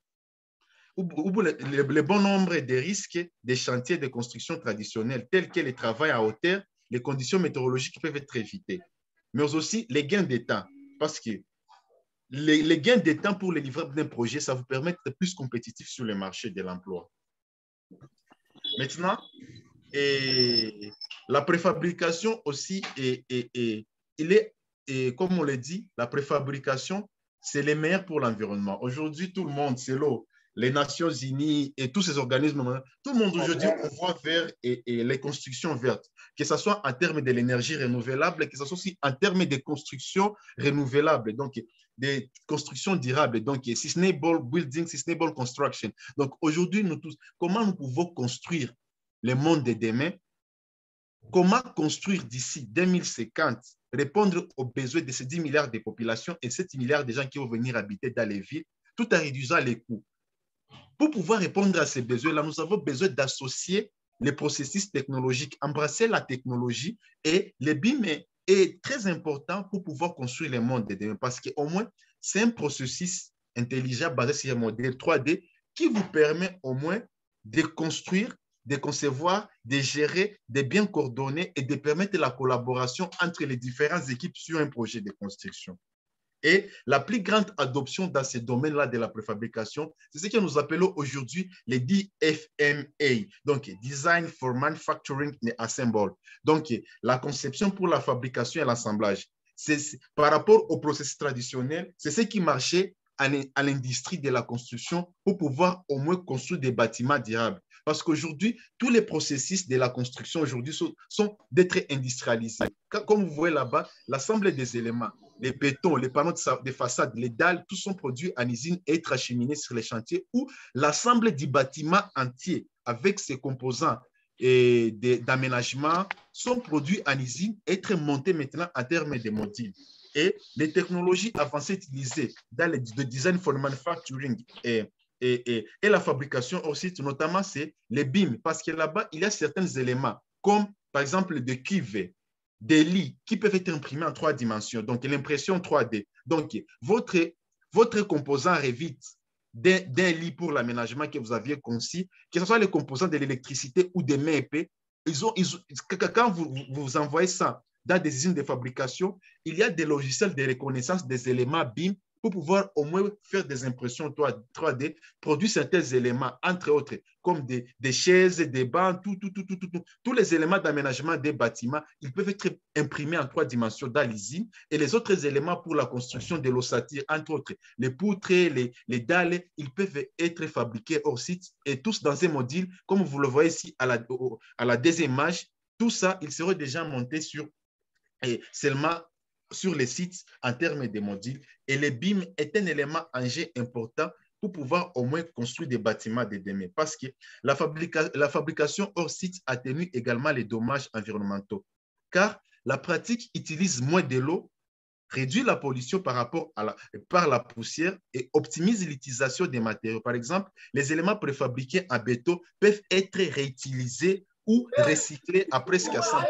le bon nombre de risques des chantiers de construction traditionnels, tels que les travaux à hauteur, les conditions météorologiques peuvent être évitées, mais aussi les gains de temps, parce que les gains de temps pour le livrable d'un projet, ça vous permet d'être plus compétitif sur le marché de l'emploi. Maintenant, la préfabrication aussi, comme on l'a dit, la préfabrication, c'est le meilleur pour l'environnement. Aujourd'hui, tout le monde, c'est l'eau. les Nations Unies et tous ces organismes, tout le monde aujourd'hui, on voit vers et les constructions vertes, que ce soit en termes de l'énergie renouvelable, que ce soit aussi en termes de constructions renouvelables, donc des constructions durables, donc sustainable building, sustainable construction. Donc aujourd'hui, nous tous, comment nous pouvons construire le monde de demain? Comment construire d'ici 2050, répondre aux besoins de ces 10 milliards de populations et 7 milliards de gens qui vont venir habiter dans les villes, tout en réduisant les coûts? Pour pouvoir répondre à ces besoins-là, nous avons besoin d'associer les processus technologiques, embrasser la technologie, et le BIM est très important pour pouvoir construire le monde de demain, parce qu'au moins, c'est un processus intelligent basé sur un modèle 3D qui vous permet au moins de construire, de concevoir, de gérer, de bien coordonner et de permettre la collaboration entre les différentes équipes sur un projet de construction. Et la plus grande adoption dans ce domaine-là de la préfabrication, c'est ce que nous appelons aujourd'hui les DFMA, donc Design for Manufacturing and Assembly. Donc, la conception pour la fabrication et l'assemblage. Par rapport au processus traditionnel, c'est ce qui marchait à l'industrie de la construction pour pouvoir au moins construire des bâtiments durables. Parce qu'aujourd'hui, tous les processus de la construction aujourd'hui sont d'être industrialisés. Comme vous voyez là-bas, l'assemblée des éléments, les bétons, les panneaux de façade, les dalles, tous sont produits en usine et être acheminés sur les chantiers, où l'assemblée du bâtiment entier avec ses composants et d'aménagement sont produits en usine et être montés maintenant en termes de modules. Et les technologies avancées utilisées dans le design for manufacturing et la fabrication aussi, notamment, c'est les BIM, parce que là-bas, il y a certains éléments, comme par exemple des cuves, des lits qui peuvent être imprimés en 3 dimensions, donc l'impression 3D. Donc, votre composant Revit d'un lit pour l'aménagement que vous aviez conçu, que ce soit les composants de l'électricité ou des MEP, quand vous envoyez ça dans des usines de fabrication, il y a des logiciels de reconnaissance des éléments BIM pour pouvoir au moins faire des impressions 3D, produire certains éléments, entre autres, comme des chaises, des bancs, tous les éléments d'aménagement des bâtiments, ils peuvent être imprimés en 3 dimensions dans l'usine, et les autres éléments pour la construction de l'ossature, entre autres, les poutres, les dalles, ils peuvent être fabriqués hors site, et tous dans un module, comme vous le voyez ici à la deuxième image, tout ça, il serait déjà monté seulement sur les sites en termes de modules. Et le BIM est un élément en jeu important pour pouvoir au moins construire des bâtiments de demain. Parce que la fabrication hors site atténue également les dommages environnementaux. Car la pratique utilise moins de l'eau, réduit la pollution par la poussière et optimise l'utilisation des matériaux. Par exemple, les éléments préfabriqués en béton peuvent être réutilisés ou recyclés à presque à 100%.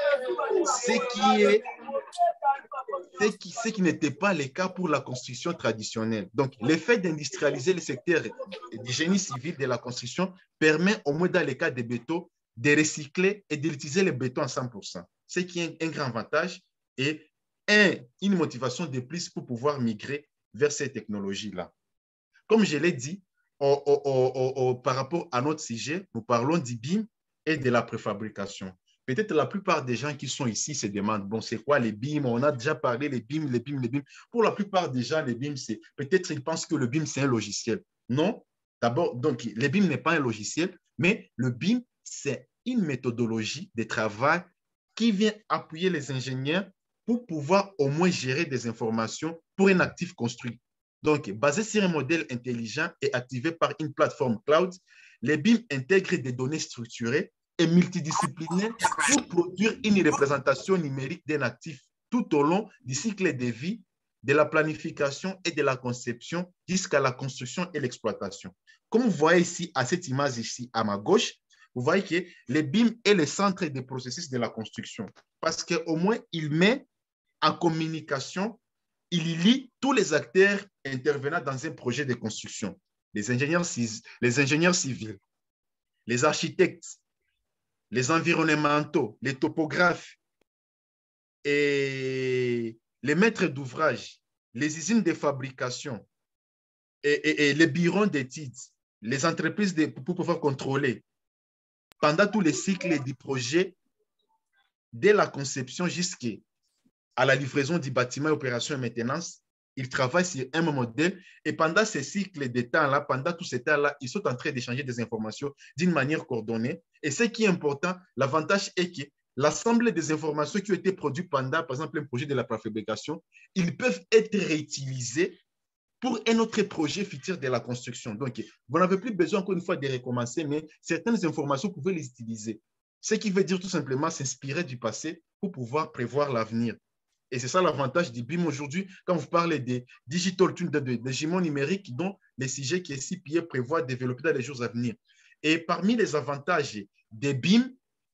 Ce qui n'était pas le cas pour la construction traditionnelle. Donc, le fait d'industrialiser le secteur du génie civil de la construction permet, au moins dans le cas des bétons, de recycler et d'utiliser le béton à 100%. Ce qui est un grand avantage et une motivation de plus pour pouvoir migrer vers ces technologies-là. Comme je l'ai dit, par rapport à notre sujet, nous parlons du BIM et de la préfabrication. Peut-être la plupart des gens qui sont ici se demandent, bon, c'est quoi les BIM? On a déjà parlé les BIM. Pour la plupart des gens, les BIM, c'est peut-être ils pensent que le BIM, c'est un logiciel. Non, d'abord, donc, le BIM n'est pas un logiciel, mais le BIM, c'est une méthodologie de travail qui vient appuyer les ingénieurs pour pouvoir au moins gérer des informations pour un actif construit. Donc, basé sur un modèle intelligent et activé par une plateforme cloud, les BIM intègrent des données structurées et multidisciplinaire pour produire une représentation numérique d'un actif tout au long du cycle de vie, de la planification et de la conception jusqu'à la construction et l'exploitation. Comme vous voyez ici, à cette image ici à ma gauche, vous voyez que le BIM est le centre des processus de la construction parce qu'au moins, il met en communication, il lie tous les acteurs intervenant dans un projet de construction, les ingénieurs civils, les architectes, les environnementaux, les topographes et les maîtres d'ouvrage, les usines de fabrication et les bureaux d'études, les entreprises pour pouvoir contrôler pendant tous les cycles du projet, dès la conception jusqu'à la livraison du bâtiment, opération et maintenance, Ils travaillent sur un modèle et pendant ces cycles de temps-là, pendant tout ce temps-là, ils sont en train d'échanger des informations d'une manière coordonnée. Et ce qui est important, l'avantage est que l'ensemble des informations qui ont été produites pendant, par exemple, un projet de la préfabrication, ils peuvent être réutilisés pour un autre projet futur de la construction. Donc, vous n'avez plus besoin, encore une fois, de recommencer, mais certaines informations, vous pouvez les utiliser. Ce qui veut dire tout simplement s'inspirer du passé pour pouvoir prévoir l'avenir. Et c'est ça l'avantage du BIM aujourd'hui, quand vous parlez des digital twins, des jumeaux numériques, dont les sujets que CPA prévoit développer dans les jours à venir. Et parmi les avantages des BIM,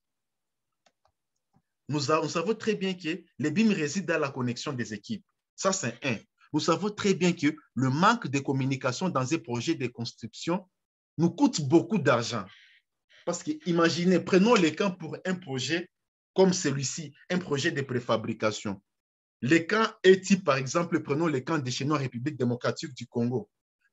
nous savons très bien que les BIM résident dans la connexion des équipes. Ça, c'est un. Nous savons très bien que le manque de communication dans un projet de construction nous coûte beaucoup d'argent. Parce que, imaginez, prenons les cas pour un projet comme celui-ci, un projet de préfabrication. Les cas est par exemple, prenons les camps déchaînés en République démocratique du Congo.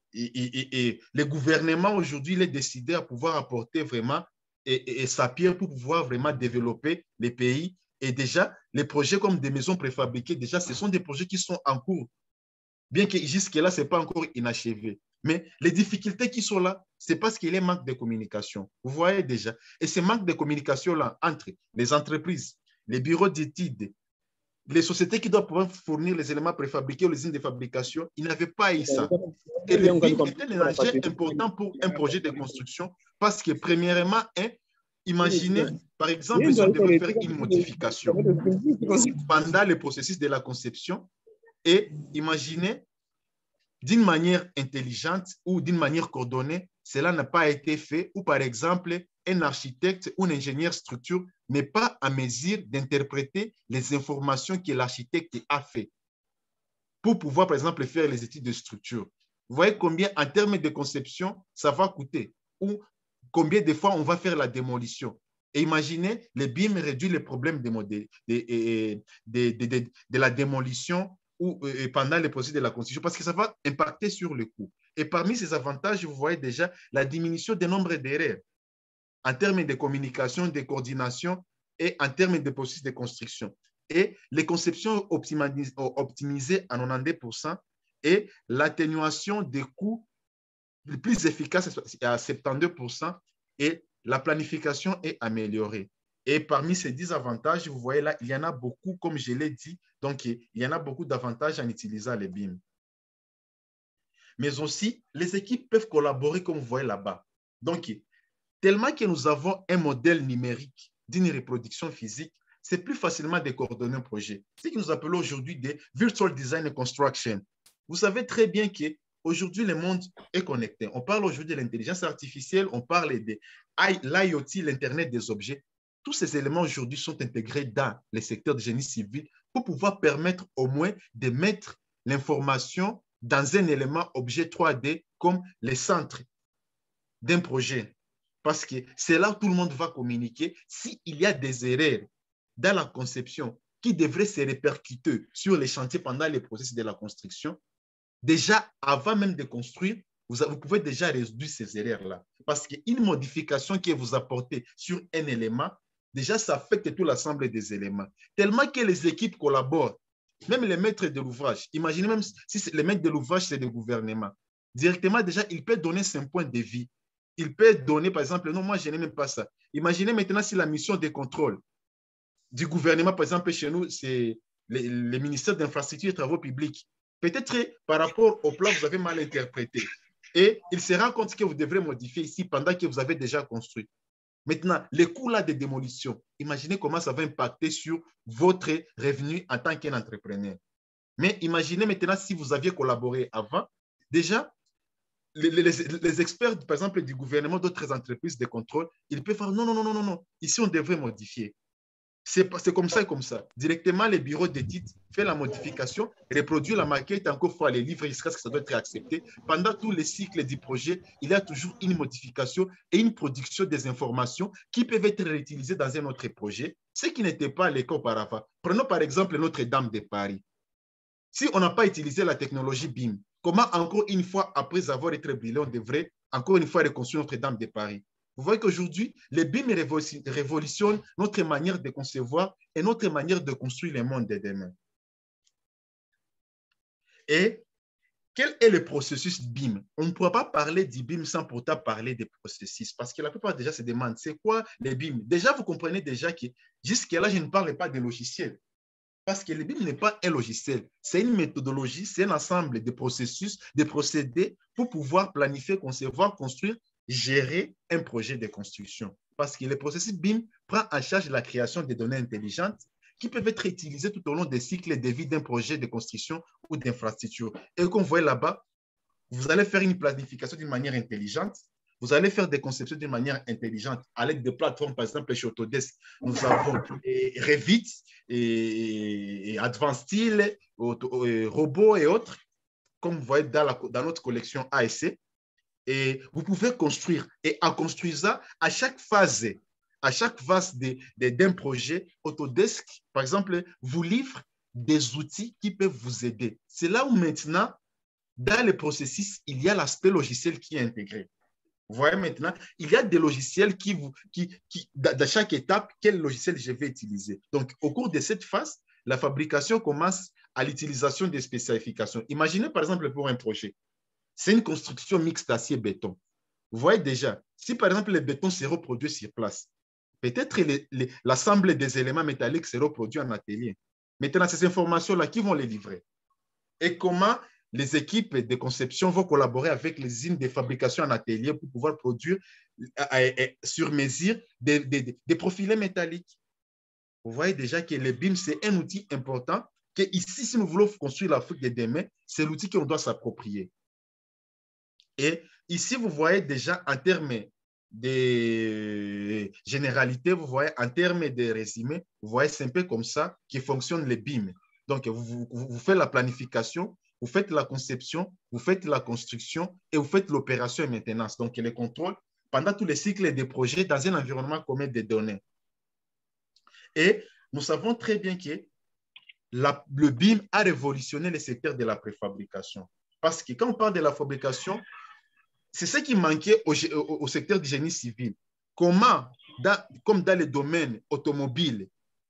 Et le gouvernement aujourd'hui, il est décidé à pouvoir apporter vraiment sa pierre pour pouvoir vraiment développer les pays. Et déjà, les projets comme des maisons préfabriquées, déjà, ce sont des projets qui sont en cours. Bien que jusque-là, ce n'est pas encore inachevé. Mais les difficultés qui sont là, c'est parce qu'il y a un manque de communication. Vous voyez déjà. Et ce manque de communication-là entre les entreprises, les bureaux d'études, les sociétés qui doivent pouvoir fournir les éléments préfabriqués ou les usines de fabrication, ils n'avaient pas eu ça. Et le BIM était un enjeu important pour un projet de construction parce que, premièrement, imaginez, par exemple, si on devait faire une modification pendant le processus de la conception et imaginez, d'une manière intelligente ou d'une manière coordonnée, cela n'a pas été fait ou, par exemple, un architecte ou un ingénieur structure n'est pas à mesure d'interpréter les informations que l'architecte a fait pour pouvoir, par exemple, faire les études de structure. Vous voyez combien, en termes de conception, ça va coûter ou combien de fois on va faire la démolition. Et imaginez, le BIM réduit les problèmes de la démolition ou pendant le processus de la construction parce que ça va impacter sur le coût. Et parmi ces avantages, vous voyez déjà la diminution du nombre d'erreurs en termes de communication, de coordination et en termes de processus de construction. Et les conceptions optimisées à 92% et l'atténuation des coûts plus efficace à 72% et la planification est améliorée. Et parmi ces 10 avantages, vous voyez là, il y en a beaucoup, comme je l'ai dit, donc il y en a beaucoup d'avantages en utilisant les BIM. Mais aussi, les équipes peuvent collaborer comme vous voyez là-bas. Donc, tellement que nous avons un modèle numérique d'une reproduction physique, c'est plus facilement de coordonner un projet. Ce que nous appelons aujourd'hui des Virtual Design and Construction. Vous savez très bien qu'aujourd'hui, le monde est connecté. On parle aujourd'hui de l'intelligence artificielle, on parle de l'IoT, l'Internet des objets. Tous ces éléments aujourd'hui sont intégrés dans les secteurs de génie civil pour pouvoir permettre au moins de mettre l'information dans un élément objet 3D comme les centres d'un projet. Parce que c'est là où tout le monde va communiquer. S'il y a des erreurs dans la conception qui devraient se répercuter sur les chantiers pendant le processus de la construction, déjà, avant même de construire, vous pouvez déjà résoudre ces erreurs-là. Parce qu'une modification que vous apportez sur un élément, déjà, ça affecte tout l'ensemble des éléments. Tellement que les équipes collaborent, même les maîtres de l'ouvrage. Imaginez même si les maîtres de l'ouvrage, c'est le gouvernement. Directement, déjà, il peut donner son point de vue. Il peut donner, par exemple, non, moi, je n'aime même pas ça. Imaginez maintenant si la mission de contrôle du gouvernement, par exemple, chez nous, c'est le ministère d'infrastructures et travaux publics. Peut-être par rapport au plan, vous avez mal interprété. Et il se rend compte que vous devrez modifier ici pendant que vous avez déjà construit. Maintenant, les coûts là de démolition, imaginez comment ça va impacter sur votre revenu en tant qu'entrepreneur. Mais imaginez maintenant si vous aviez collaboré avant, déjà, les experts, par exemple, du gouvernement, d'autres entreprises de contrôle, ils peuvent faire non, ici on devrait modifier. C'est comme ça et comme ça. Directement, les bureaux d'études font la modification, reproduisent la maquette, encore fois les livres jusqu'à ce que ça doit être accepté. Pendant tous les cycles du projet, il y a toujours une modification et une production des informations qui peuvent être réutilisées dans un autre projet, ce qui n'était pas le cas auparavant. Prenons par exemple Notre-Dame de Paris. Si on n'a pas utilisé la technologie BIM, comment encore une fois, après avoir été brûlé, on devrait encore une fois reconstruire Notre-Dame de Paris? Vous voyez qu'aujourd'hui, les BIM révolutionnent notre manière de concevoir et notre manière de construire le monde de demain. Et quel est le processus BIM? On ne pourra pas parler du BIM sans pourtant parler des processus, parce que la plupart déjà se demandent, c'est quoi les BIM? Déjà, vous comprenez déjà que jusqu'à là, je ne parle pas des logiciels, parce que le BIM n'est pas un logiciel, c'est une méthodologie, c'est un ensemble de processus, de procédés pour pouvoir planifier, concevoir, construire, gérer un projet de construction. Parce que le processus BIM prend en charge la création des données intelligentes qui peuvent être utilisées tout au long des cycles de vie d'un projet de construction ou d'infrastructure. Et comme vous voyez là-bas, vous allez faire une planification d'une manière intelligente, vous allez faire des conceptions d'une manière intelligente à l'aide de plateformes, par exemple chez Autodesk, nous avons Revit, et Advanced Steel, Robots et autres, comme vous voyez dans notre collection ASC. Et vous pouvez construire. Et en construisant, à chaque phase d'un projet, Autodesk, par exemple, vous livre des outils qui peuvent vous aider. C'est là où maintenant, dans le processus, il y a l'aspect logiciel qui est intégré. Vous voyez maintenant, il y a des logiciels dans chaque étape, quel logiciel je vais utiliser. Donc, au cours de cette phase, la fabrication commence à l'utilisation des spécifications. Imaginez par exemple pour un projet, c'est une construction mixte acier-béton. Vous voyez déjà, si par exemple le béton se reproduit sur place, peut-être l'assemblée des éléments métalliques se reproduit en atelier. Maintenant, ces informations-là, qui vont les livrer? Et comment les équipes de conception vont collaborer avec les usines de fabrication en atelier pour pouvoir produire sur mesure des profilés métalliques. Vous voyez déjà que le BIM, c'est un outil important que ici, si nous voulons construire l'Afrique de demain, c'est l'outil qu'on doit s'approprier. Et ici, vous voyez déjà en termes de généralité, vous voyez en termes de résumé, vous voyez c'est un peu comme ça qui fonctionne le BIM. Donc, vous faites la planification, vous faites la conception, vous faites la construction et vous faites l'opération et maintenance. Donc, les contrôles pendant tous les cycles des projets dans un environnement commun de données. Et nous savons très bien que le BIM a révolutionné le secteur de la préfabrication. Parce que quand on parle de la fabrication, c'est ce qui manquait au secteur du génie civil. Comment, comme dans le domaine automobile,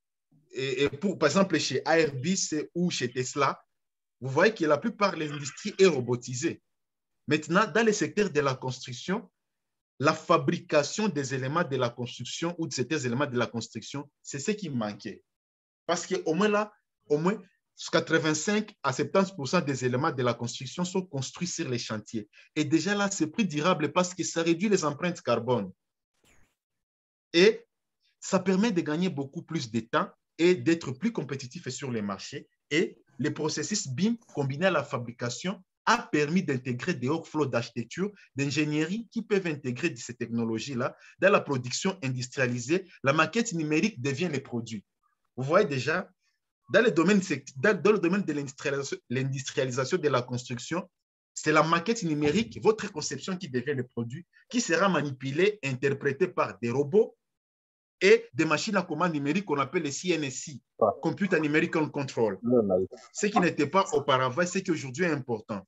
par exemple chez Airbus ou chez Tesla, vous voyez que la plupart de l'industrie est robotisée. Maintenant, dans le secteur de la construction, la fabrication des éléments de la construction ou de certains éléments de la construction, c'est ce qui manquait. Parce qu'au moins là, au moins 85 à 70% des éléments de la construction sont construits sur les chantiers. Et déjà là, c'est plus durable parce que ça réduit les empreintes carbone. Et ça permet de gagner beaucoup plus de temps et d'être plus compétitif sur les marchés. Et le processus BIM combiné à la fabrication a permis d'intégrer des workflows d'architecture, d'ingénierie qui peuvent intégrer ces technologies-là dans la production industrialisée. La maquette numérique devient les produits. Vous voyez déjà, dans le domaine de l'industrialisation de la construction, c'est la maquette numérique, votre conception qui devient le produit, qui sera manipulé, interprété par des robots et des machines à commande numérique qu'on appelle les CNSI, Computer Numerical Control. Ce qui n'était pas auparavant, c'est qu'aujourd'hui est important.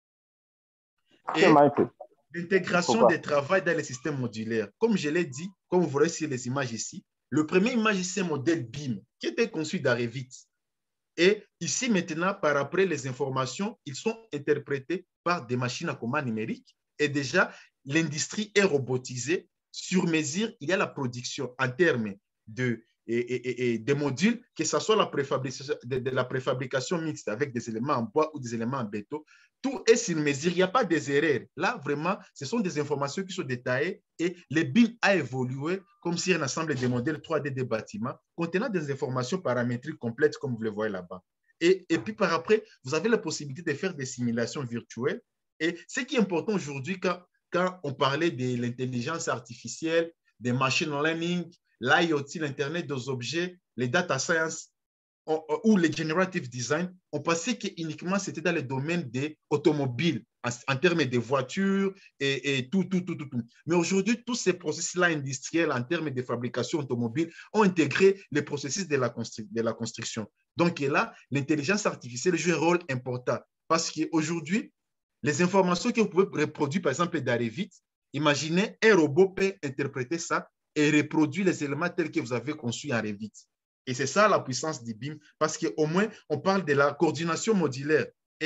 Et l'intégration des travaux dans les systèmes modulaires. Comme je l'ai dit, comme vous voyez sur les images ici, le premier image, c'est un modèle BIM qui était conçu dans Revit. Et ici, maintenant, par après, les informations, ils sont interprétés par des machines à commande numérique. Et déjà, l'industrie est robotisée. Sur mesure, il y a la production en termes de modules, que ce soit la préfabrication mixte avec des éléments en bois ou des éléments en béton. Tout est sur mesure, il n'y a pas des erreurs. Là, vraiment, ce sont des informations qui sont détaillées et le BIM a évolué comme si un ensemble de modèles 3D des bâtiments contenant des informations paramétriques complètes, comme vous le voyez là-bas. Et puis, par après, vous avez la possibilité de faire des simulations virtuelles. Et ce qui est important aujourd'hui, quand on parlait de l'intelligence artificielle, des machine learning, l'IoT, l'Internet des objets, les data science ou le generative design, on pensait que uniquement c'était dans le domaine des automobiles, en termes de voitures et tout. Mais aujourd'hui, tous ces processus-là industriels en termes de fabrication automobile ont intégré les processus de la construction. Donc là, l'intelligence artificielle joue un rôle important parce qu'aujourd'hui, les informations que vous pouvez reproduire, par exemple, dans Revit, imaginez un robot peut interpréter ça et reproduire les éléments tels que vous avez conçus en Revit. Et c'est ça la puissance du BIM, parce qu'au moins, on parle de la coordination modulaire. Et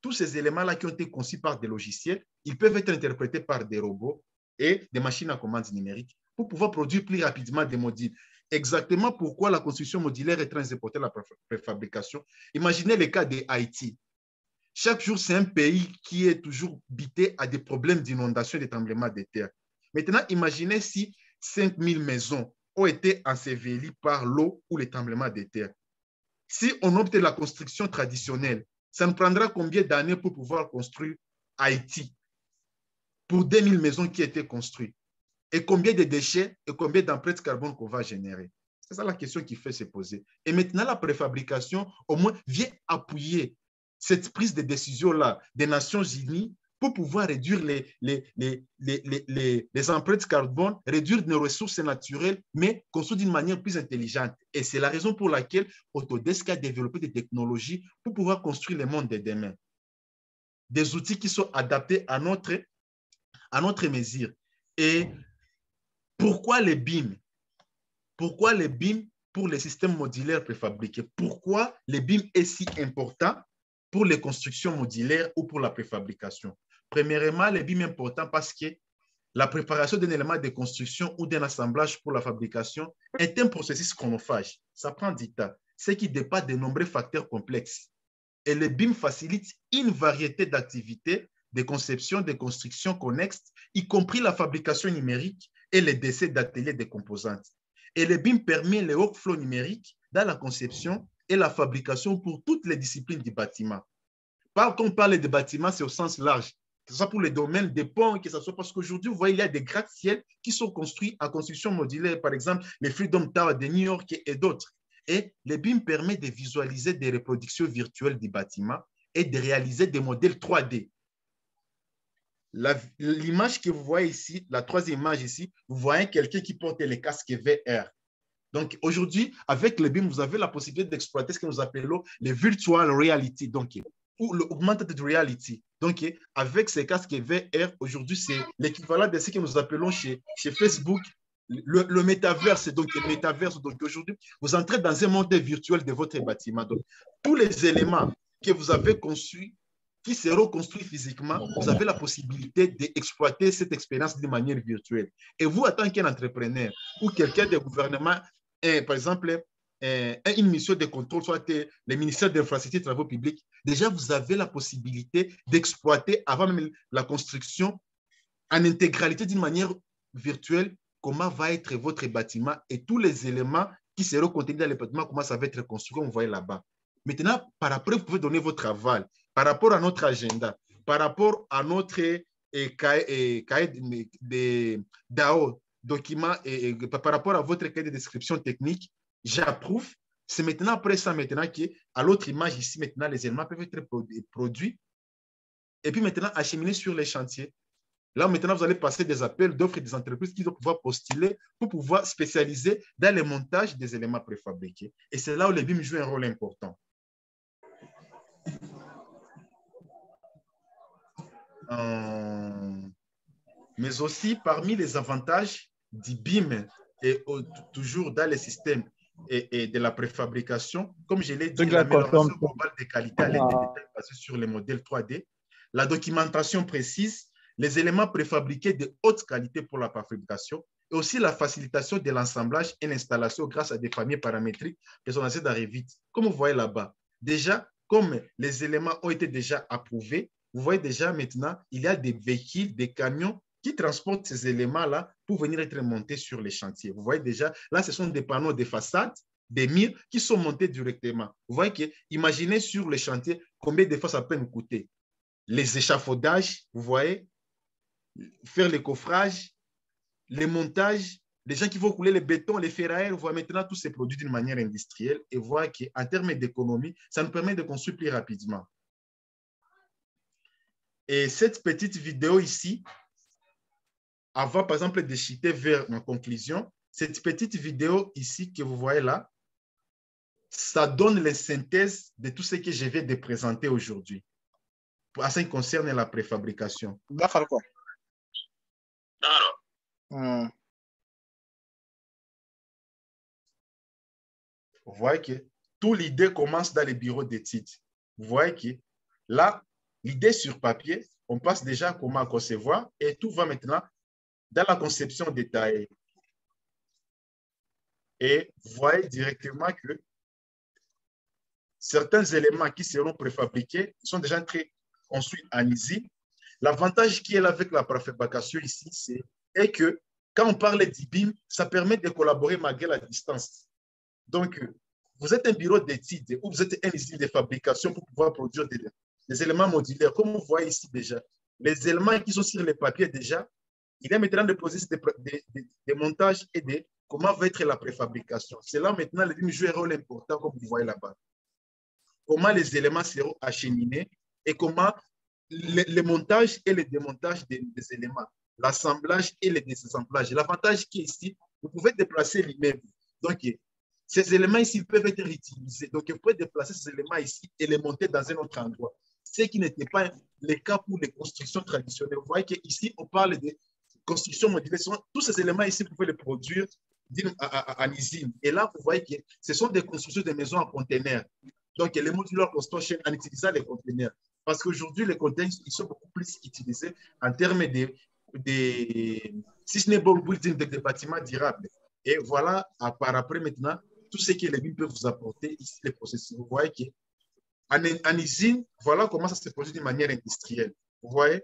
tous ces éléments-là qui ont été conçus par des logiciels, ils peuvent être interprétés par des robots et des machines à commande numériques pour pouvoir produire plus rapidement des modules. Exactement pourquoi la construction modulaire est très importante à la préfabrication. Imaginez le cas de Haïti. Chaque jour, c'est un pays qui est toujours bité à des problèmes d'inondation et de tremblements de terre. Maintenant, imaginez si 5000 maisons ont été ensevelies par l'eau ou les tremblements de terre. Si on opte la construction traditionnelle, ça nous prendra combien d'années pour pouvoir construire Haïti pour 2000 maisons qui étaient construites? Et combien de déchets et combien d'empreintes carbone qu'on va générer? C'est ça la question qui fait se poser. Et maintenant, la préfabrication, au moins, vient appuyer cette prise de décision-là des Nations Unies pour pouvoir réduire les empreintes carbone, réduire nos ressources naturelles, mais construire d'une manière plus intelligente. Et c'est la raison pour laquelle Autodesk a développé des technologies pour pouvoir construire le monde de demain. Des outils qui sont adaptés à notre mesure. Et pourquoi les BIM? Pourquoi les BIM pour les systèmes modulaires préfabriqués? Pourquoi les BIM est si important pour les constructions modulaires ou pour la préfabrication? Premièrement, les BIM est important parce que la préparation d'un élément de construction ou d'un assemblage pour la fabrication est un processus chronophage. Ça prend du temps, ce qui dépend de nombreux facteurs complexes. Et les BIM facilitent une variété d'activités, de conception, de construction connexes, y compris la fabrication numérique et les décès d'ateliers de composantes. Et le BIM permet le workflow numérique dans la conception et la fabrication pour toutes les disciplines du bâtiment. Quand on parle de bâtiments, c'est au sens large, que ce soit pour les domaines des ponts, que ce soit parce qu'aujourd'hui, vous voyez, il y a des gratte-ciels qui sont construits en construction modulaire, par exemple, les Freedom Tower de New York et d'autres. Et le BIM permet de visualiser des reproductions virtuelles du bâtiment et de réaliser des modèles 3D. L'image que vous voyez ici, la troisième image ici, vous voyez quelqu'un qui porte les casques VR. Donc aujourd'hui, avec le BIM, vous avez la possibilité d'exploiter ce que nous appelons les virtual reality, donc, ou l'augmented reality. Donc avec ces casques VR, aujourd'hui, c'est l'équivalent de ce que nous appelons chez Facebook le métaverse. Donc aujourd'hui, vous entrez dans un monde virtuel de votre bâtiment. Donc tous les éléments que vous avez conçus qui seront construits physiquement, vous avez la possibilité d'exploiter cette expérience de manière virtuelle. Et vous, en tant qu'entrepreneur ou quelqu'un de gouvernement, par exemple, une mission de contrôle, soit le ministère de l'Infrastructure et des Travaux publics, déjà, vous avez la possibilité d'exploiter avant même la construction en intégralité d'une manière virtuelle comment va être votre bâtiment et tous les éléments qui seront contenus dans le bâtiment, comment ça va être construit, comme vous voyez là-bas. Maintenant, par rapport, vous pouvez donner votre aval par rapport à notre agenda, par rapport à notre cahier DAO, document, par rapport à votre cahier de description technique, j'approuve. C'est maintenant, après ça, maintenant, qu'à l'autre image ici, maintenant, les éléments peuvent être produits et puis maintenant acheminés sur les chantiers. Là, maintenant, vous allez passer des appels d'offres des entreprises qui vont pouvoir postuler pour pouvoir spécialiser dans le montage des éléments préfabriqués. Et c'est là où les BIM jouent un rôle important. Mais aussi, parmi les avantages du BIM et toujours dans les systèmes et de la préfabrication, comme je l'ai dit, l'amélioration globale des qualités à l'aide des détails basés sur les modèles 3D, la documentation précise, les éléments préfabriqués de haute qualité pour la préfabrication et aussi la facilitation de l'assemblage et l'installation grâce à des familles paramétriques personnalisées dans Revit. Comme vous voyez là-bas, déjà, comme les éléments ont été déjà approuvés, vous voyez déjà maintenant, il y a des véhicules, des camions qui transportent ces éléments-là pour venir être montés sur les chantiers. Vous voyez déjà, là, ce sont des panneaux de façade, des murs qui sont montés directement. Vous voyez que, imaginez sur les chantiers combien de fois ça peut nous coûter. Les échafaudages, vous voyez, faire les coffrages, les montages, les gens qui vont couler le béton, les ferrailles, on voit maintenant tous ces produits d'une manière industrielle et voir qu'en termes d'économie, ça nous permet de construire plus rapidement. Et cette petite vidéo ici, avant par exemple de chuter vers ma conclusion, cette petite vidéo ici que vous voyez là, ça donne la synthèse de tout ce que je viens de présenter aujourd'hui. En ce qui concerne la préfabrication. D'accord. Vous voyez que toute l'idée commence dans les bureaux d'études. Vous voyez que là, l'idée sur papier, on passe déjà à comment concevoir et tout va maintenant dans la conception détaillée. Et vous voyez directement que certains éléments qui seront préfabriqués sont déjà très construits en usine. L'avantage qui est là avec la préfabrication ici, c'est que quand on parle d'IBIM, ça permet de collaborer malgré la distance. Donc, vous êtes un bureau d'études ou vous êtes une usine de fabrication pour pouvoir produire des éléments modulaires. Comme vous voyez ici déjà, les éléments qui sont sur les papiers déjà, il est maintenant de poser des montages et de comment va être la préfabrication. C'est là maintenant le joue un rôle important comme vous voyez là-bas. Comment les éléments seront acheminés et comment le montage et le démontage des éléments, l'assemblage et le désassemblage. L'avantage qui est ici, vous pouvez déplacer l'immeuble. Donc, ces éléments ici peuvent être utilisés. Donc, vous pouvez déplacer ces éléments ici et les monter dans un autre endroit. Ce qui n'était pas le cas pour les constructions traditionnelles. Vous voyez qu'ici, on parle de construction modulaire. Tous ces éléments ici, vous pouvez les produire en usine. Et là, vous voyez que ce sont des constructions de maisons en containers. Donc, les modular construction en utilisant les containers. Parce qu'aujourd'hui, les containers, ils sont beaucoup plus utilisés en termes si ce n'est pas building, des bâtiments durables. Et voilà, par après maintenant, tout ce que les BIM peuvent vous apporter ici, les processus. Vous voyez qu'en usine, voilà comment ça se produit de manière industrielle. Vous voyez,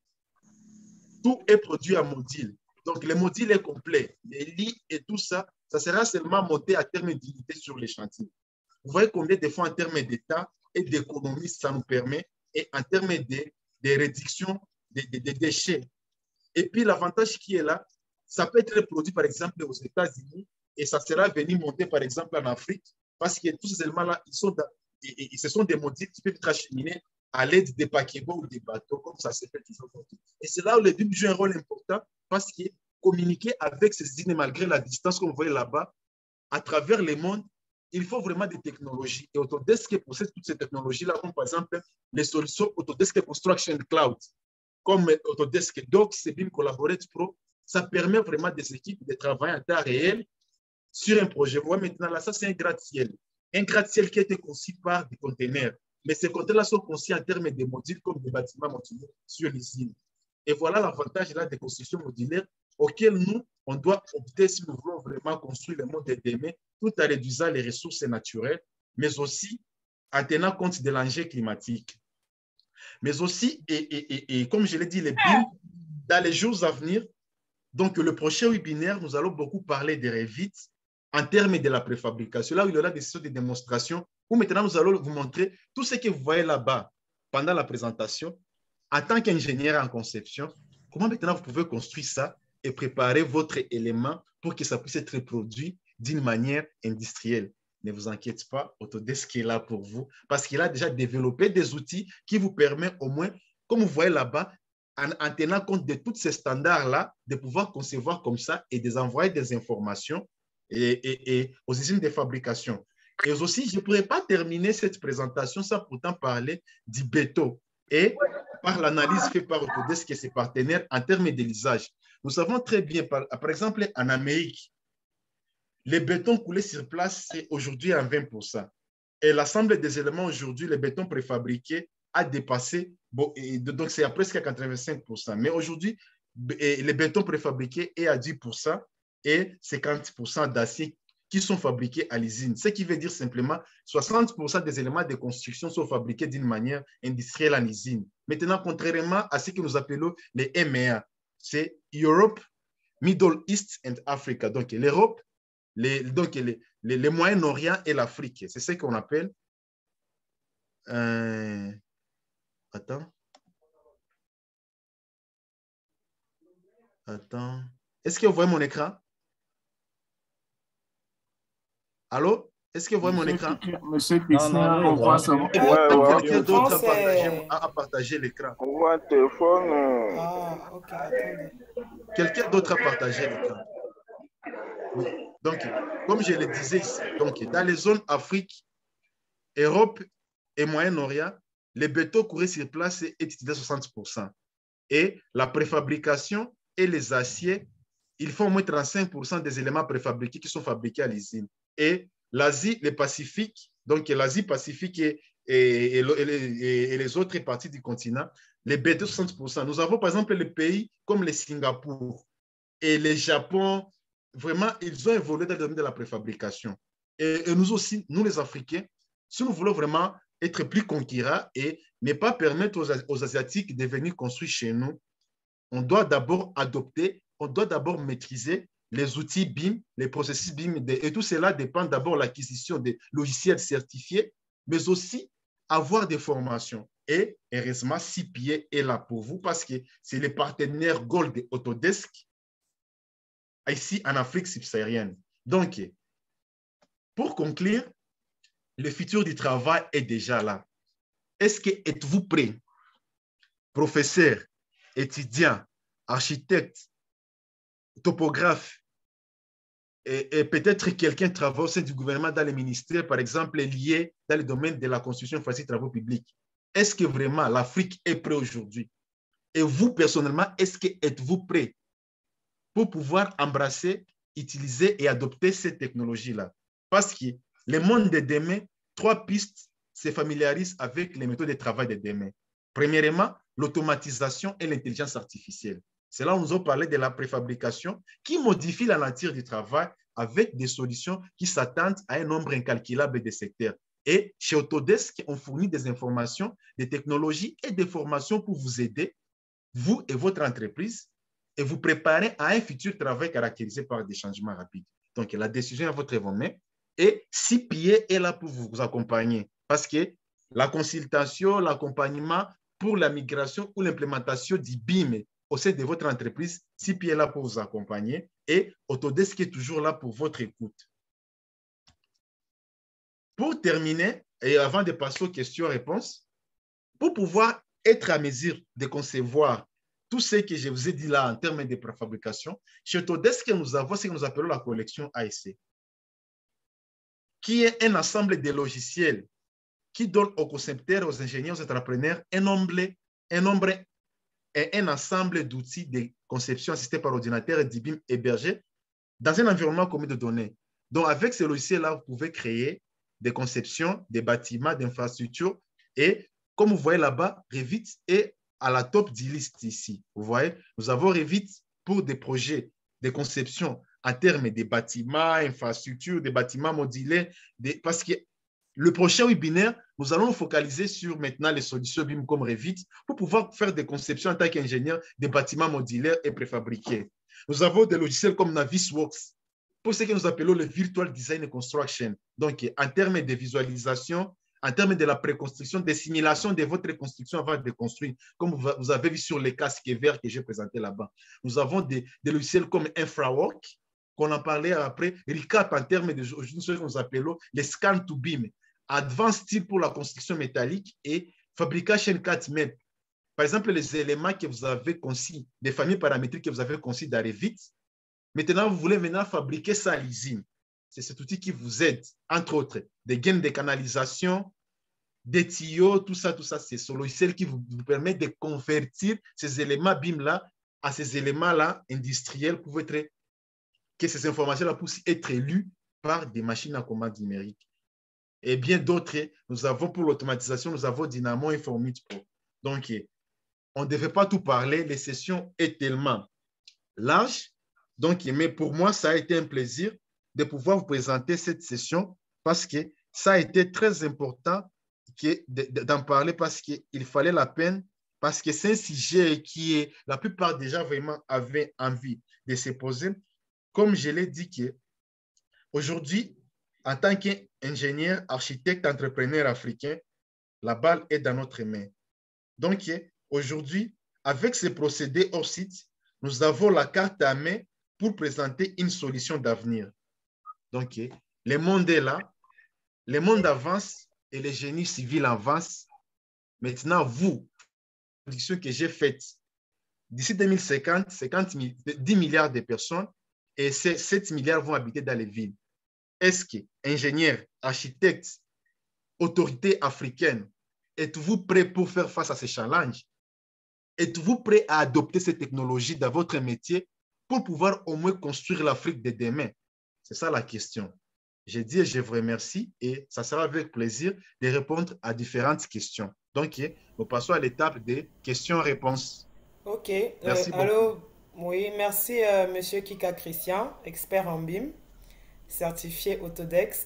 tout est produit en module. Donc, le module est complet. Les lits et tout ça, ça sera seulement monté à terme d'unité sur les chantiers. Vous voyez combien de fois en termes d'état et d'économie ça nous permet et en termes de réduction des déchets. Et puis, l'avantage qui est là, ça peut être produit, par exemple, aux États-Unis et ça sera venu monter, par exemple, en Afrique parce que tous ces éléments-là, ce sont des modules qui peuvent être acheminés à l'aide des paquebots ou des bateaux, comme ça se fait toujours. Et c'est là où les BIM jouent un rôle important parce que communiquer avec ces usines, malgré la distance qu'on voit là-bas, à travers le monde, il faut vraiment des technologies. Et Autodesk possède toutes ces technologies-là, comme par exemple les solutions Autodesk Construction Cloud, comme Autodesk Docs et BIM Collaborate Pro. Ça permet vraiment des équipes de travailler en temps réel sur un projet. Vous voyez maintenant, là, ça, c'est un gratte-ciel. Un gratte-ciel qui a été conçu par des containers. Mais ces containers-là sont conçus en termes de modules comme des bâtiments modulaires sur l'usine. Et voilà l'avantage là des constructions modulaires auxquelles nous, on doit opter si nous voulons vraiment construire le monde de demain, tout en réduisant les ressources naturelles, mais aussi en tenant compte de l'enjeu climatique. Mais aussi, et comme je l'ai dit, les BIM, dans les jours à venir, donc le prochain webinaire, nous allons beaucoup parler de Revit en termes de la préfabrication. Là où il y aura des sessions de démonstration, où maintenant nous allons vous montrer tout ce que vous voyez là-bas pendant la présentation, en tant qu'ingénieur en conception, comment maintenant vous pouvez construire ça et préparer votre élément pour que ça puisse être produit d'une manière industrielle. Ne vous inquiétez pas, Autodesk est là pour vous parce qu'il a déjà développé des outils qui vous permettent au moins, comme vous voyez là-bas, en tenant compte de tous ces standards-là, de pouvoir concevoir comme ça et de envoyer des informations et aux usines de fabrication. Et aussi, je ne pourrais pas terminer cette présentation sans pourtant parler du béton et par l'analyse faite par Autodesk et ses partenaires en termes de l'usage. Nous savons très bien, par exemple, en Amérique, le béton coulé sur place, c'est aujourd'hui à 20%. Et l'ensemble des éléments aujourd'hui, le béton préfabriqué a dépassé, donc c'est à presque 85%. Mais aujourd'hui, le béton préfabriqué est à 10% et 50% d'acier qui sont fabriqués à l'usine. Ce qui veut dire simplement 60% des éléments de construction sont fabriqués d'une manière industrielle en usine. Maintenant, contrairement à ce que nous appelons les MEA, c'est Europe, Middle East and Africa. Donc, l'Europe, le Moyen-Orient et l'Afrique. C'est ce qu'on appelle... Attends. Est-ce que vous voyez mon écran? Allô? Est-ce que vous voyez mon écran? Monsieur Christian, on voit ça. Quelqu'un d'autre a partagé l'écran. On voit un téléphone. Ah, ok, attendez. Quelqu'un d'autre a partagé l'écran. Oui. Donc, comme je le disais ici, donc, dans les zones Afrique, Europe et Moyen-Orient, le béton couré sur place est utilisé à 60%. Et la préfabrication et les aciers, ils font au moins 35% des éléments préfabriqués qui sont fabriqués à l'usine. Et l'Asie, le Pacifique, donc l'Asie-Pacifique et les autres parties du continent, les baisser de 60%. Nous avons par exemple les pays comme le Singapour et le Japon, vraiment, ils ont évolué dans le domaine de la préfabrication. Et nous aussi, nous les Africains, si nous voulons vraiment être plus conquérants et ne pas permettre aux Asiatiques de venir construire chez nous, on doit d'abord adopter, on doit d'abord maîtriser les outils BIM, les processus BIM, et tout cela dépend d'abord de l'acquisition des logiciels certifiés, mais aussi avoir des formations. Et heureusement, CPA est là pour vous parce que c'est le partenaire Gold de Autodesk ici en Afrique subsaharienne. Donc, pour conclure, le futur du travail est déjà là. Est-ce que êtes-vous prêt, professeurs, étudiants, architectes, topographes, et peut-être quelqu'un travaille au sein du gouvernement dans les ministères, par exemple, lié dans le domaine de la construction facile travaux publics. Est-ce que vraiment l'Afrique est prête aujourd'hui? Et vous, personnellement, est-ce que êtes-vous prêt pour pouvoir embrasser, utiliser et adopter ces technologies-là? Parce que le monde de demain, 3 pistes se familiarisent avec les méthodes de travail de demain. Premièrement, l'automatisation et l'intelligence artificielle. C'est là où nous avons parlé de la préfabrication qui modifie la nature du travail avec des solutions qui s'attendent à un nombre incalculable de secteurs. Et chez Autodesk, on fournit des informations, des technologies et des formations pour vous aider, vous et votre entreprise, et vous préparer à un futur travail caractérisé par des changements rapides. Donc, la décision est à votre main et CPA est là pour vous accompagner parce que la consultation, l'accompagnement pour la migration ou l'implémentation du BIM au sein de votre entreprise, CPA est là pour vous accompagner et Autodesk est toujours là pour votre écoute. Pour terminer, et avant de passer aux questions-réponses, pour pouvoir être à mesure de concevoir tout ce que je vous ai dit là en termes de préfabrication, chez Autodesk, nous avons ce que nous appelons la collection ASC, qui est un ensemble de logiciels qui donne aux concepteurs, aux ingénieurs, aux entrepreneurs un nombre et un ensemble d'outils de conception assistés par ordinateur et d'IBIM hébergés dans un environnement commun de données. Donc, avec ces logiciels-là, vous pouvez créer des conceptions, des bâtiments, d'infrastructures. Et comme vous voyez là-bas, Revit est à la top de liste ici. Vous voyez, nous avons Revit pour des projets de conception en termes de bâtiments, infrastructures, des bâtiments modulaires, parce que le prochain webinaire, nous allons nous focaliser sur maintenant les solutions BIM comme Revit pour pouvoir faire des conceptions en tant qu'ingénieur des bâtiments modulaires et préfabriqués. Nous avons des logiciels comme Navisworks pour ce que nous appelons le Virtual Design and Construction. Donc, en termes de visualisation, en termes de la préconstruction, des simulations de votre construction avant de construire, comme vous avez vu sur les casques verts que j'ai présentés là-bas. Nous avons des logiciels comme InfraWork, qu'on en parlait après, Recap en termes de ce que nous appelons les Scan to BIM, Advanced Steel pour la construction métallique et Fabrication 4M. Par exemple, les éléments que vous avez conçus, des familles paramétriques que vous avez conçues dans Revit, maintenant, vous voulez maintenant fabriquer ça à l'usine. C'est cet outil qui vous aide, entre autres, des gaines de canalisation, des tuyaux, tout ça, c'est ce logiciel qui vous permet de convertir ces éléments BIM-là à ces éléments-là industriels pour que ces informations-là puissent être lues par des machines à commande numérique. Et bien d'autres, nous avons pour l'automatisation, nous avons Dynamo et Formit Pro. Donc, on ne devait pas tout parler, les sessions sont tellement larges. Donc, mais pour moi, ça a été un plaisir de pouvoir vous présenter cette session parce que ça a été très important d'en parler parce qu'il fallait la peine, parce que c'est un sujet qui est, la plupart des gens vraiment avaient envie de se poser. Comme je l'ai dit, aujourd'hui, en tant qu'ingénieur, architecte, entrepreneur africain, la balle est dans notre main. Donc, aujourd'hui, avec ces procédés hors site, nous avons la carte à main pour présenter une solution d'avenir. Donc, le monde est là, le monde avance et le génie civil avance. Maintenant, vous, la prédiction que j'ai faite, d'ici 2050, 10 milliards de personnes et 7 milliards vont habiter dans les villes. Est-ce que, ingénieurs, architectes, autorités africaines, êtes-vous prêts pour faire face à ces challenges? Êtes-vous prêts à adopter ces technologies dans votre métier pour pouvoir au moins construire l'Afrique de demain? C'est ça la question. J'ai dit et je vous remercie et ça sera avec plaisir de répondre à différentes questions. Donc, nous passons à l'étape des questions-réponses. Ok, Merci beaucoup. alors, oui, merci Monsieur Kika Christian, expert en BIM, certifié Autodex,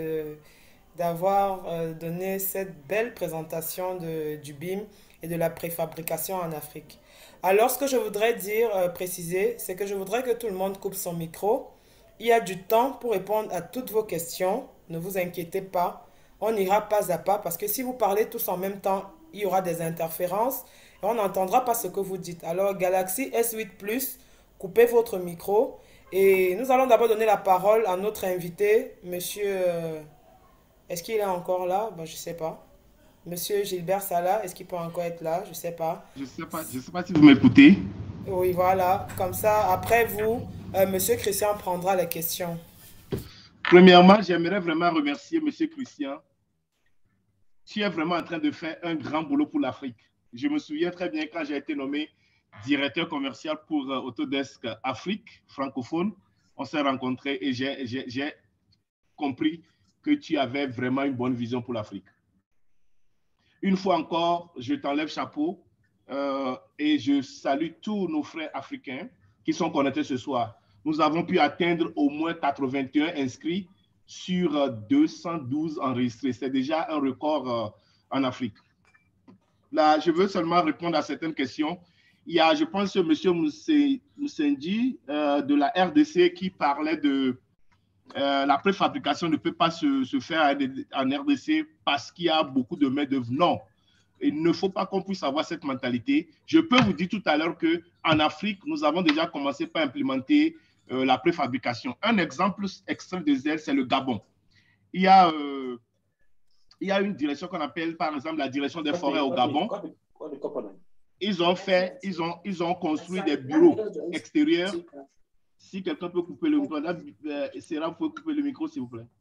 d'avoir donné cette belle présentation du BIM et de la préfabrication en Afrique. Alors, ce que je voudrais dire, préciser, c'est que je voudrais que tout le monde coupe son micro. Il y a du temps pour répondre à toutes vos questions. Ne vous inquiétez pas. On ira pas à pas parce que si vous parlez tous en même temps, il y aura des interférences et on n'entendra pas ce que vous dites. Alors, Galaxy S8 Plus, coupez votre micro et nous allons d'abord donner la parole à notre invité, monsieur. Est-ce qu'il est encore là? Ben, je sais pas. Monsieur Gilbert Salah, est-ce qu'il peut encore être là? Je sais pas. Je sais pas si vous m'écoutez. Oui, voilà. Comme ça, après vous, monsieur Christian prendra les questions. Premièrement, j'aimerais vraiment remercier monsieur Christian. Tu es vraiment en train de faire un grand boulot pour l'Afrique. Je me souviens très bien quand j'ai été nommé directeur commercial pour Autodesk Afrique francophone. On s'est rencontrés et j'ai compris que tu avais vraiment une bonne vision pour l'Afrique. Une fois encore, je t'enlève chapeau et je salue tous nos frères africains qui sont connectés ce soir. Nous avons pu atteindre au moins 81 inscrits sur 212 enregistrés. C'est déjà un record en Afrique. Là, je veux seulement répondre à certaines questions. Il y a, je pense, M. Moussendi de la RDC qui parlait de la préfabrication ne peut pas se faire en RDC parce qu'il y a beaucoup de main-d'œuvre. Non, il ne faut pas qu'on puisse avoir cette mentalité. Je peux vous dire tout à l'heure qu'en Afrique, nous avons déjà commencé par implémenter la préfabrication. Un exemple extrême des ailes, c'est le Gabon. Il y a une direction qu'on appelle, par exemple, la direction des forêts au Gabon. Ils ont construit des bureaux extérieurs. Si quelqu'un peut couper le micro, Sarah, vous pouvez couper le micro, s'il vous plaît.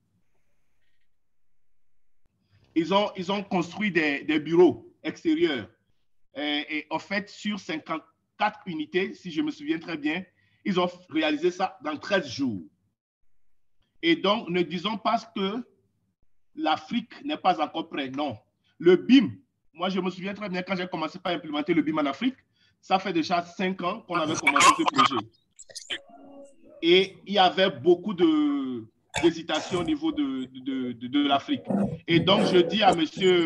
Ils ont construit des bureaux extérieurs. Et en fait, sur 54 unités, si je me souviens très bien, ils ont réalisé ça dans 13 jours. Et donc, ne disons pas que l'Afrique n'est pas encore prête. Non. Le BIM, moi, je me souviens très bien quand j'ai commencé par implémenter le BIM en Afrique, ça fait déjà 5 ans qu'on avait commencé ce projet. Et il y avait beaucoup d'hésitation au niveau de l'Afrique. Et donc, je dis à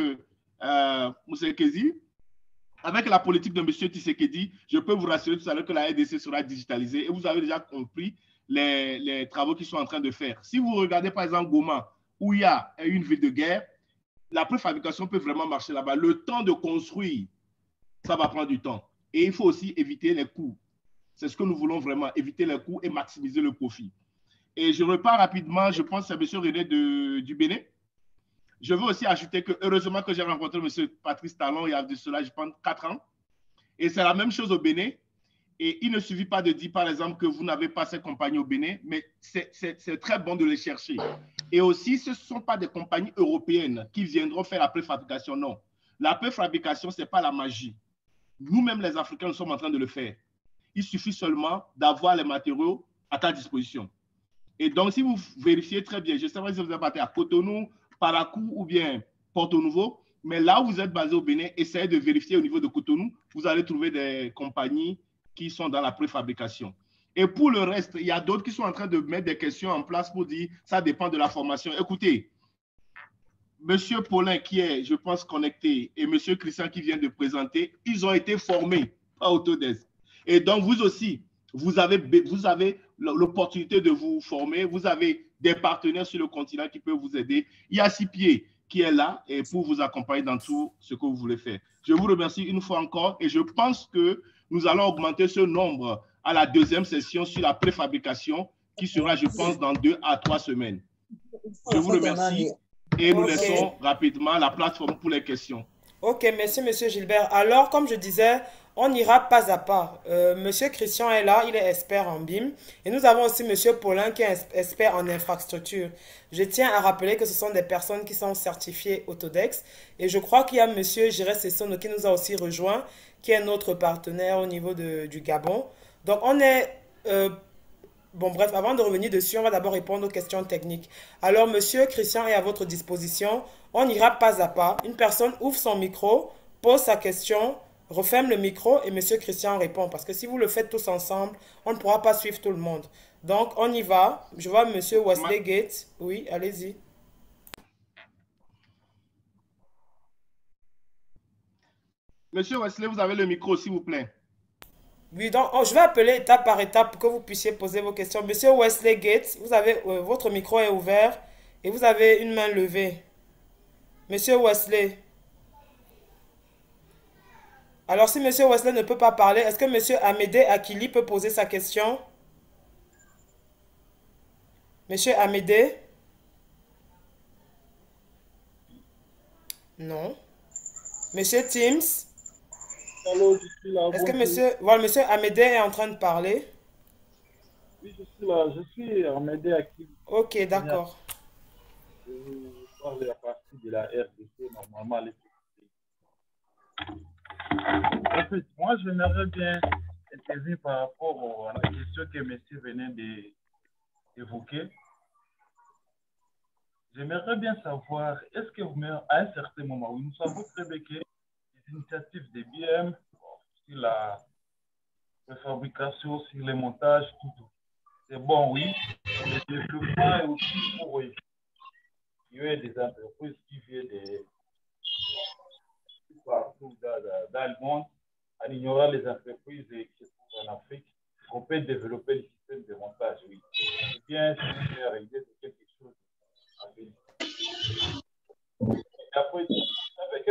M. Moussekezi, avec la politique de M. Tshisekedi, je peux vous rassurer tout à l'heure que la RDC sera digitalisée et vous avez déjà compris les travaux qu'ils sont en train de faire. Si vous regardez par exemple Goma, où il y a une ville de guerre, la préfabrication peut vraiment marcher là-bas. Le temps de construire, ça va prendre du temps. Et il faut aussi éviter les coûts. C'est ce que nous voulons vraiment, éviter les coûts et maximiser le profit. Et je repars rapidement, je pense à M. René du Bénin. Je veux aussi ajouter que heureusement que j'ai rencontré M. Patrice Talon il y a de cela, je pense, 4 ans. Et c'est la même chose au Bénin. Et il ne suffit pas de dire, par exemple, que vous n'avez pas ces compagnies au Bénin, mais c'est très bon de les chercher. Et aussi, ce ne sont pas des compagnies européennes qui viendront faire la préfabrication, non. La préfabrication, ce n'est pas la magie. Nous-mêmes, les Africains, nous sommes en train de le faire. Il suffit seulement d'avoir les matériaux à ta disposition. Et donc, si vous vérifiez très bien, je ne sais pas si vous êtes basé à Cotonou, Parakou ou bien Porto Nouveau, mais là où vous êtes basé au Bénin, essayez de vérifier au niveau de Cotonou, vous allez trouver des compagnies qui sont dans la préfabrication. Et pour le reste, il y a d'autres qui sont en train de mettre des questions en place pour dire ça dépend de la formation. Écoutez, M. Paulin qui est, je pense, connecté et M. Christian qui vient de présenter, ils ont été formés par Autodesk. Et donc, vous aussi, vous avez l'opportunité de vous former. Vous avez des partenaires sur le continent qui peuvent vous aider. Il y a 6 pieds qui est là et pour vous accompagner dans tout ce que vous voulez faire. Je vous remercie une fois encore et je pense que nous allons augmenter ce nombre à la deuxième session sur la préfabrication qui sera, je pense, dans 2 à 3 semaines. Je vous remercie et nous laissons rapidement la plateforme pour les questions. Ok, merci, M. Gilbert. Alors, comme je disais, on ira pas à pas. Monsieur Christian est là, il est expert en BIM. Et nous avons aussi Monsieur Paulin qui est expert en infrastructure. Je tiens à rappeler que ce sont des personnes qui sont certifiées Autodesk. Et je crois qu'il y a Monsieur Jiré Sessono qui nous a aussi rejoint, qui est notre partenaire au niveau du Gabon. Donc, on est Bon, bref, avant de revenir dessus, on va d'abord répondre aux questions techniques. Alors, Monsieur Christian est à votre disposition. On ira pas à pas. Une personne ouvre son micro, pose sa question, referme le micro et Monsieur Christian répond. Parce que si vous le faites tous ensemble, on ne pourra pas suivre tout le monde. Donc, on y va. Je vois Monsieur Wesley Gates. Oui, allez-y. Monsieur Wesley, vous avez le micro, s'il vous plaît. Oui, donc je vais appeler étape par étape pour que vous puissiez poser vos questions. Monsieur Wesley Gates, vous avez, votre micro est ouvert et vous avez une main levée. Monsieur Wesley. Alors, si Monsieur Wesley ne peut pas parler, est-ce que Monsieur Amédée Akili peut poser sa question? Monsieur Amédée? Non. Monsieur Teams? Allô, je suis là. Est-ce que Bonjour. voilà, Monsieur Amédée est en train de parler? Oui, je suis là. Je suis Ahmed Hakim. Ok, d'accord. Je parle à partir de la RDC, normalement. En fait, moi, j'aimerais bien intervenir par rapport à la question que monsieur venait d'évoquer. J'aimerais bien savoir, est-ce que vous, à un certain moment, où nous savons très bien que les initiatives des BM sur la fabrication, sur les montages, tout, c'est bon, oui. Le développement est aussi pour eux. Il y a des entreprises qui viennent partout dans le monde, en ignorant les entreprises qui se trouvent en Afrique, on peut développer le système de montage, oui. C'est bien, c'est arrivé de quelque chose à venir. Et après, avec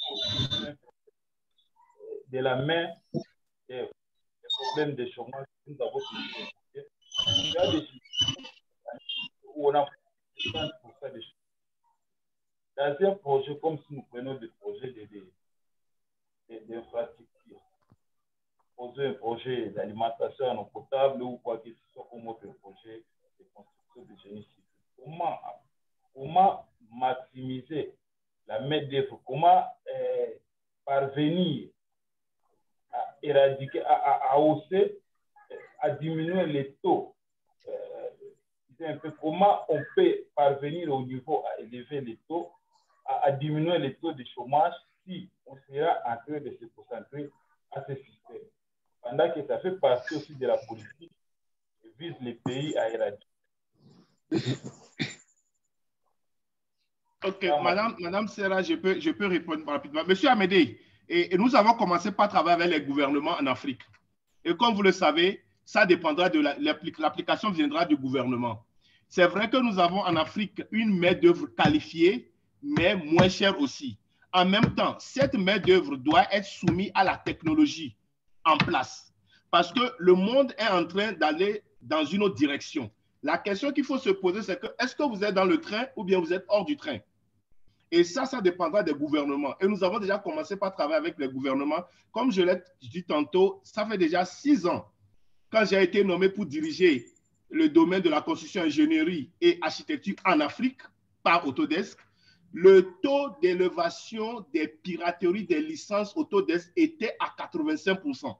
de la main, des problèmes de chômage que nous avons toujours. Il y a des choses où on a 50% de chômage. Dans un projet, comme si nous prenons des projets d'infrastructure, poser un projet d'alimentation en eau potable ou quoi que ce soit comme autre projet de construction de génie civil. Comment maximiser la main-d'œuvre? Comment parvenir à éradiquer, à hausser, à diminuer les taux? Un peu comment on peut parvenir au niveau à élever les taux, à diminuer les taux de chômage si on sera en train de se concentrer à ce système. Pendant que ça fait partie aussi de la politique qui vise les pays à éradiquer. Ok, Madame Serra, je peux répondre rapidement. Monsieur Amédée, et nous avons commencé par travailler avec les gouvernements en Afrique. Et comme vous le savez, ça dépendra de l'application viendra du gouvernement. C'est vrai que nous avons en Afrique une main-d'œuvre qualifiée, mais moins chère aussi. En même temps, cette main-d'œuvre doit être soumise à la technologie en place. Parce que le monde est en train d'aller dans une autre direction. La question qu'il faut se poser, c'est que est-ce que vous êtes dans le train ou bien vous êtes hors du train? Et ça dépendra des gouvernements. Et nous avons déjà commencé par travailler avec les gouvernements. Comme je l'ai dit tantôt, ça fait déjà 6 ans quand j'ai été nommé pour diriger le domaine de la construction, ingénierie et architecture en Afrique par Autodesk. Le taux d'élévation des pirateries des licences Autodesk était à 85%.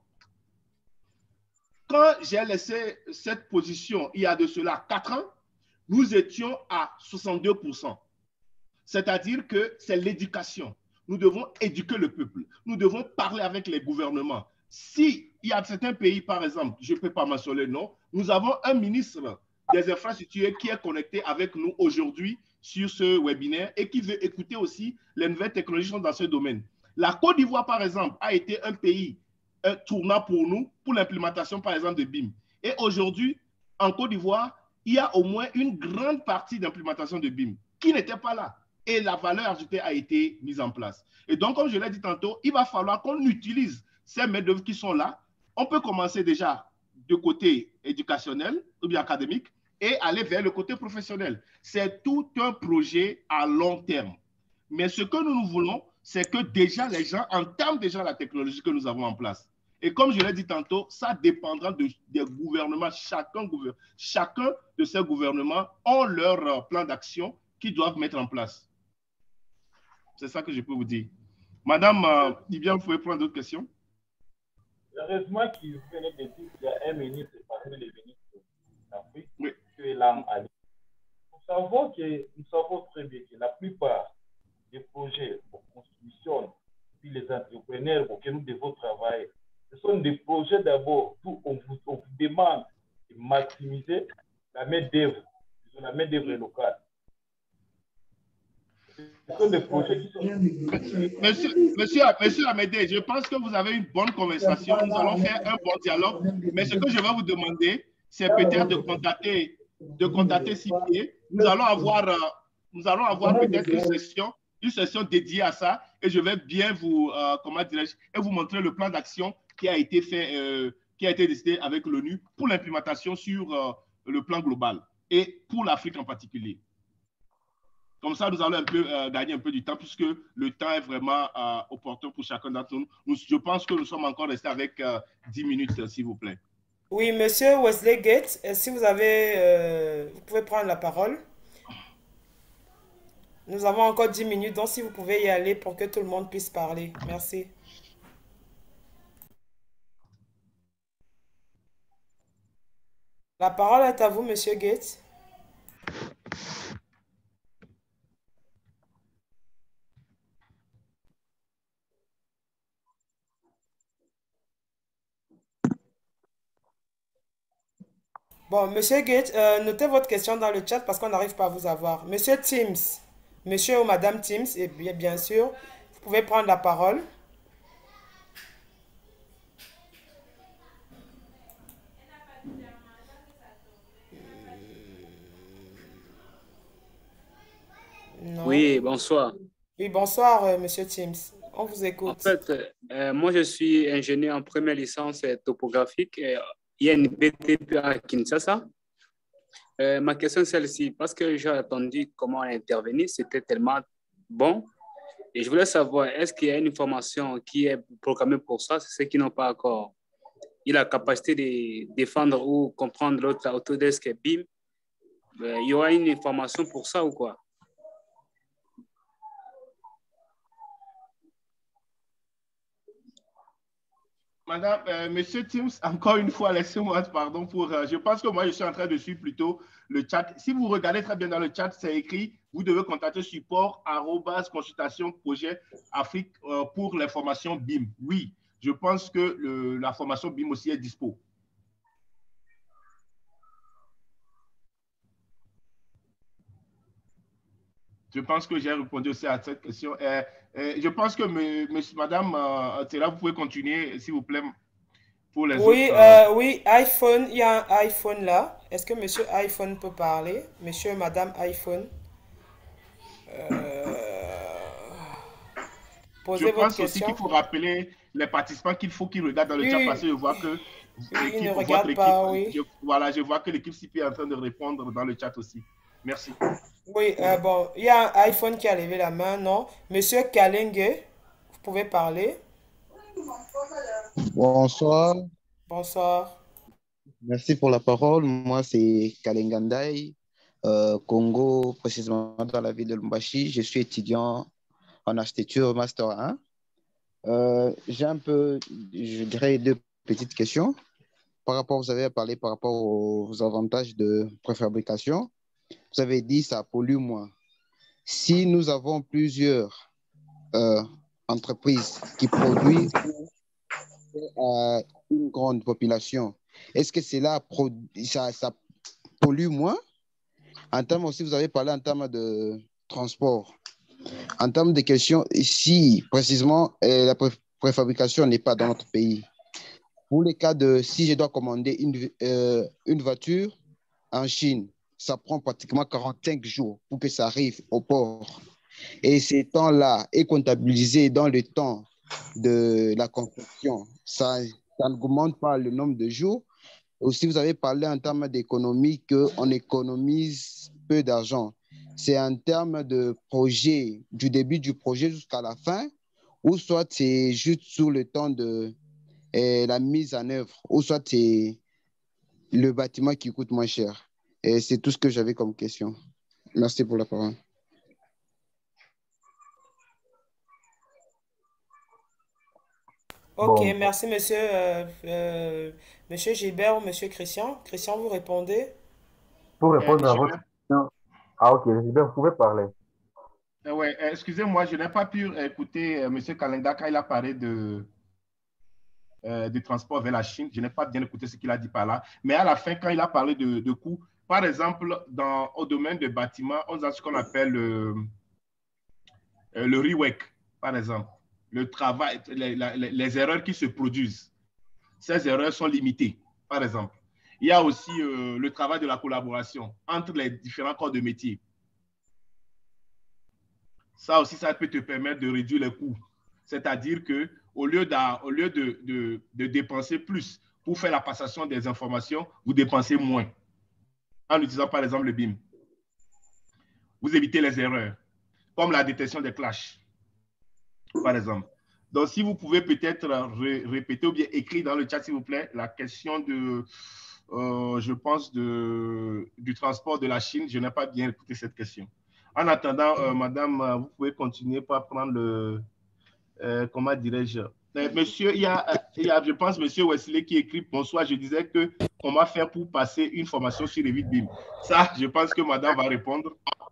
Quand j'ai laissé cette position il y a de cela 4 ans, nous étions à 62%. C'est-à-dire que c'est l'éducation. Nous devons éduquer le peuple. Nous devons parler avec les gouvernements. Si il y a certains pays, par exemple, je ne peux pas mentionner le nom, nous avons un ministre des infrastructures qui est connecté avec nous aujourd'hui sur ce webinaire et qui veut écouter aussi les nouvelles technologies dans ce domaine. La Côte d'Ivoire, par exemple, a été un pays tournant pour nous, pour l'implémentation, par exemple, de BIM. Et aujourd'hui, en Côte d'Ivoire, il y a au moins une grande partie d'implémentation de BIM qui n'était pas là. Et la valeur ajoutée a été mise en place. Et donc, comme je l'ai dit tantôt, il va falloir qu'on utilise ces main-d'œuvre qui sont là. On peut commencer déjà du côté éducationnel ou bien académique et aller vers le côté professionnel. C'est tout un projet à long terme. Mais ce que nous voulons, c'est que déjà les gens entament déjà la technologie que nous avons en place. Et comme je l'ai dit tantôt, ça dépendra des gouvernements. Chacun de ces gouvernements ont leur plan d'action qu'ils doivent mettre en place. C'est ça que je peux vous dire. Madame Viviane, vous pouvez prendre d'autres questions? Heureusement qu'il venait de dire qu'il y a un ministre parmi les ministres Afrique, Oui. que l'âme a. Nous savons très bien que la plupart des projets pour construction, puis les entrepreneurs pour que nous devons travailler, ce sont des projets d'abord où on vous demande de maximiser la main-d'œuvre, locale. Ce sont des projets qui sont. Monsieur Amédée, je pense que vous avez une bonne conversation. Nous allons faire un bon dialogue. Mais ce que je vais vous demander, c'est peut-être de contacter Sipier. Nous allons avoir peut-être une session dédiée à ça. Et je vais bien vous, comment dirais-je, et vous montrer le plan d'action qui a été fait, qui a été décidé avec l'ONU pour l'implémentation sur le plan global et pour l'Afrique en particulier. Comme ça, nous allons un peu gagner un peu du temps puisque le temps est vraiment opportun pour chacun d'entre nous. Je pense que nous sommes encore restés avec 10 minutes, s'il vous plaît. Oui, monsieur Wesley Gates, si vous avez, vous pouvez prendre la parole. Nous avons encore 10 minutes, donc si vous pouvez y aller pour que tout le monde puisse parler. Merci. La parole est à vous, monsieur Gates. Bon, monsieur Gates, notez votre question dans le chat parce qu'on n'arrive pas à vous avoir. Monsieur Teams, monsieur ou madame Teams, et bien sûr, vous pouvez prendre la parole. Non. Oui, bonsoir. Oui, bonsoir, monsieur Teams. On vous En écoute. fait, moi, je suis ingénieur en première licence topographique et INPTP à Kinshasa. Ma question est celle-ci, parce que j'ai attendu comment intervenir, c'était tellement bon. Et je voulais savoir, est-ce qu'il y a une formation qui est programmée pour ça? C'est ceux qui n'ont pas encore eu la capacité de défendre ou comprendre l'autre Autodesk et BIM. Il y aura une formation pour ça ou quoi? Madame, monsieur Teams, encore une fois, laissez-moi, pardon, je pense que moi, je suis en train de suivre plutôt le chat. Si vous regardez très bien dans le chat, c'est écrit, vous devez contacter support @consultation projet Afrique pour l'information BIM. Oui, je pense que la formation BIM aussi est dispo. Je pense que j'ai répondu aussi à cette question. Je pense que madame Théla, vous pouvez continuer, s'il vous plaît, pour les Oui, autres. oui, iPhone, il y a un iPhone là. Est-ce que monsieur iPhone peut parler? Monsieur et madame iPhone. Je Posez votre pense aussi qu'il question. faut rappeler les participants qu'il faut qu'ils regardent dans le chat parce que je vois que Oui, ils ne votre regardent équipe, pas, oui. je vois que l'équipe CP est en train de répondre dans le chat aussi. Merci. Oui, bon, il y a un iPhone qui a levé la main, non? Monsieur Kalenge, vous pouvez parler. Bonsoir, Bonsoir. merci pour la parole. Moi, c'est Kalengandai, Congo, précisément dans la ville de Lumbashi. Je suis étudiant en architecture Master 1. J'ai un peu, je dirais, deux petites questions. Vous avez parlé par rapport aux avantages de préfabrication. Vous avez dit que ça pollue moins. Si nous avons plusieurs entreprises qui produisent à une grande population, est-ce que ça pollue moins? En termes aussi, vous avez parlé en termes de transport. En termes de questions, si précisément la préfabrication n'est pas dans notre pays, pour les cas de si je dois commander une voiture en Chine, ça prend pratiquement 45 jours pour que ça arrive au port. Et ces temps-là est comptabilisé dans le temps de la construction. Ça n'augmente pas le nombre de jours. Aussi, vous avez parlé en termes d'économie qu'on économise peu d'argent. C'est en termes de projet, du début du projet jusqu'à la fin, ou soit c'est juste sur le temps de la mise en œuvre, ou soit c'est le bâtiment qui coûte moins cher. Et c'est tout ce que j'avais comme question. Merci pour la parole. Ok, Bon, merci monsieur, monsieur Gilbert ou monsieur Christian. Christian, vous répondez? Pour répondre à votre question, ah ok, vous pouvez parler. Ouais, excusez-moi, je n'ai pas pu écouter M. Kalenda quand il a parlé de transport vers la Chine. Je n'ai pas bien écouté ce qu'il a dit par là. Mais à la fin, quand il a parlé de coûts, par exemple, au domaine des bâtiments, on a ce qu'on appelle le RIWEC, par exemple. Le travail, les erreurs qui se produisent. Ces erreurs sont limitées, par exemple. Il y a aussi le travail de la collaboration entre les différents corps de métier. Ça aussi, ça peut te permettre de réduire les coûts. C'est-à-dire qu'au lieu de dépenser plus pour faire la passation des informations, vous dépensez moins. En utilisant par exemple le BIM. Vous évitez les erreurs, comme la détection des clashs, par exemple. Donc, si vous pouvez peut-être répéter ou bien écrire dans le chat, s'il vous plaît, la question de, je pense, du transport de la Chine. Je n'ai pas bien écouté cette question. En attendant, madame, vous pouvez continuer par prendre le, comment dirais-je, monsieur, il y a, je pense, monsieur Wesley qui écrit, bonsoir, je disais que comment faire pour passer une formation sur Revit BIM. Ça, je pense que madame va répondre.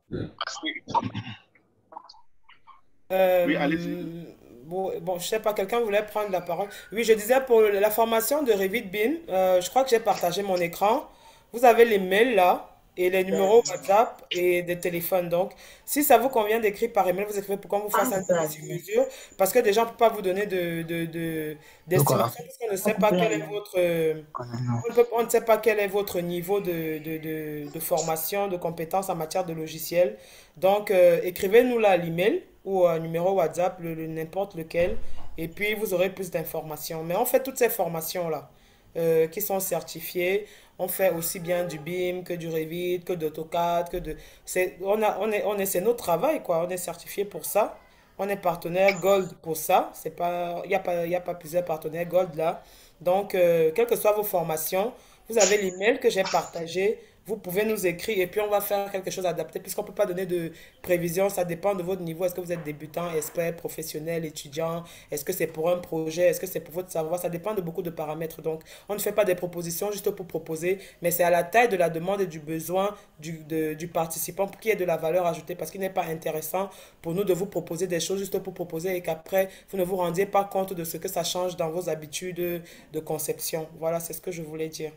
Oui, allez-y. Bon, je ne sais pas, quelqu'un voulait prendre la parole. Oui, je disais pour la formation de Revit BIM, je crois que j'ai partagé mon écran. Vous avez les mails là et les numéros WhatsApp et des téléphones. Donc, si ça vous convient d'écrire par email, vous écrivez pour qu'on vous fasse un devis sur mesure. Parce que déjà, on ne peut pas vous donner d'estimation parce qu'on ne sait pas quel est votre, on ne sait pas quel est votre niveau de formation, de compétences en matière de logiciel. Donc, écrivez-nous là à l'email ou un numéro WhatsApp, n'importe lequel, et puis vous aurez plus d'informations. Mais on fait toutes ces formations-là qui sont certifiées. On fait aussi bien du BIM que du Revit, que d'AutoCAD, c'est c'est notre travail, quoi. On est certifié pour ça. On est partenaire Gold pour ça. C'est pas, il y a pas plusieurs partenaires Gold là. Donc, quelles que soient vos formations, vous avez l'email que j'ai partagé. Vous pouvez nous écrire et puis on va faire quelque chose adapté puisqu'on ne peut pas donner de prévision. Ça dépend de votre niveau. Est-ce que vous êtes débutant, expert, professionnel, étudiant? Est-ce que c'est pour un projet? Est-ce que c'est pour votre savoir? Ça dépend de beaucoup de paramètres. Donc, on ne fait pas des propositions juste pour proposer, mais c'est à la taille de la demande et du besoin du participant pour qu'il y ait de la valeur ajoutée parce qu'il n'est pas intéressant pour nous de vous proposer des choses juste pour proposer et qu'après, vous ne vous rendiez pas compte de ce que ça change dans vos habitudes de conception. Voilà, c'est ce que je voulais dire.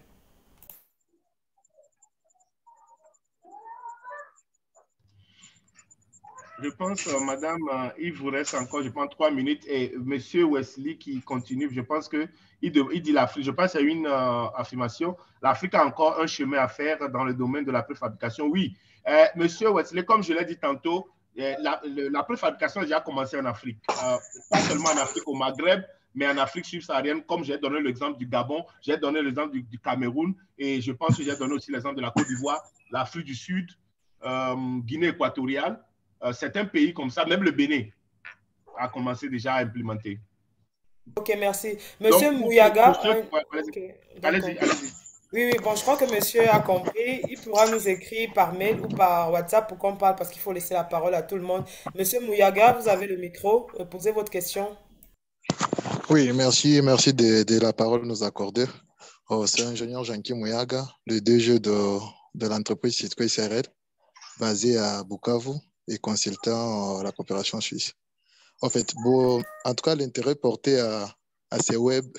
Je pense, madame, il vous reste encore, je pense, 3 minutes. Et monsieur Wesley qui continue, je pense qu'il dit l'Afrique. Je pense qu'il y a une affirmation. L'Afrique a encore un chemin à faire dans le domaine de la préfabrication. Oui, monsieur Wesley, comme je l'ai dit tantôt, la préfabrication a déjà commencé en Afrique. Pas seulement en Afrique, au Maghreb, mais en Afrique subsaharienne, comme j'ai donné l'exemple du Gabon, j'ai donné l'exemple du Cameroun, et je pense que j'ai donné aussi l'exemple de la Côte d'Ivoire, l'Afrique du Sud, Guinée équatoriale. Certains pays comme ça, même le Bénin, a commencé déjà à implémenter. Ok, merci. Monsieur Mouyaga. Allez-y. Oui, bon, je crois que monsieur a compris. Il pourra nous écrire par mail ou par WhatsApp pour qu'on parle parce qu'il faut laisser la parole à tout le monde. Monsieur Mouyaga, vous avez le micro. Posez votre question. Oui, merci de la parole nous accorder. C'est l'ingénieur Jean-Guy Mouyaga, le DG de l'entreprise Citco SRL, basé à Bukavu et consultant à la coopération suisse. En fait, bon, en tout cas, l'intérêt porté à ces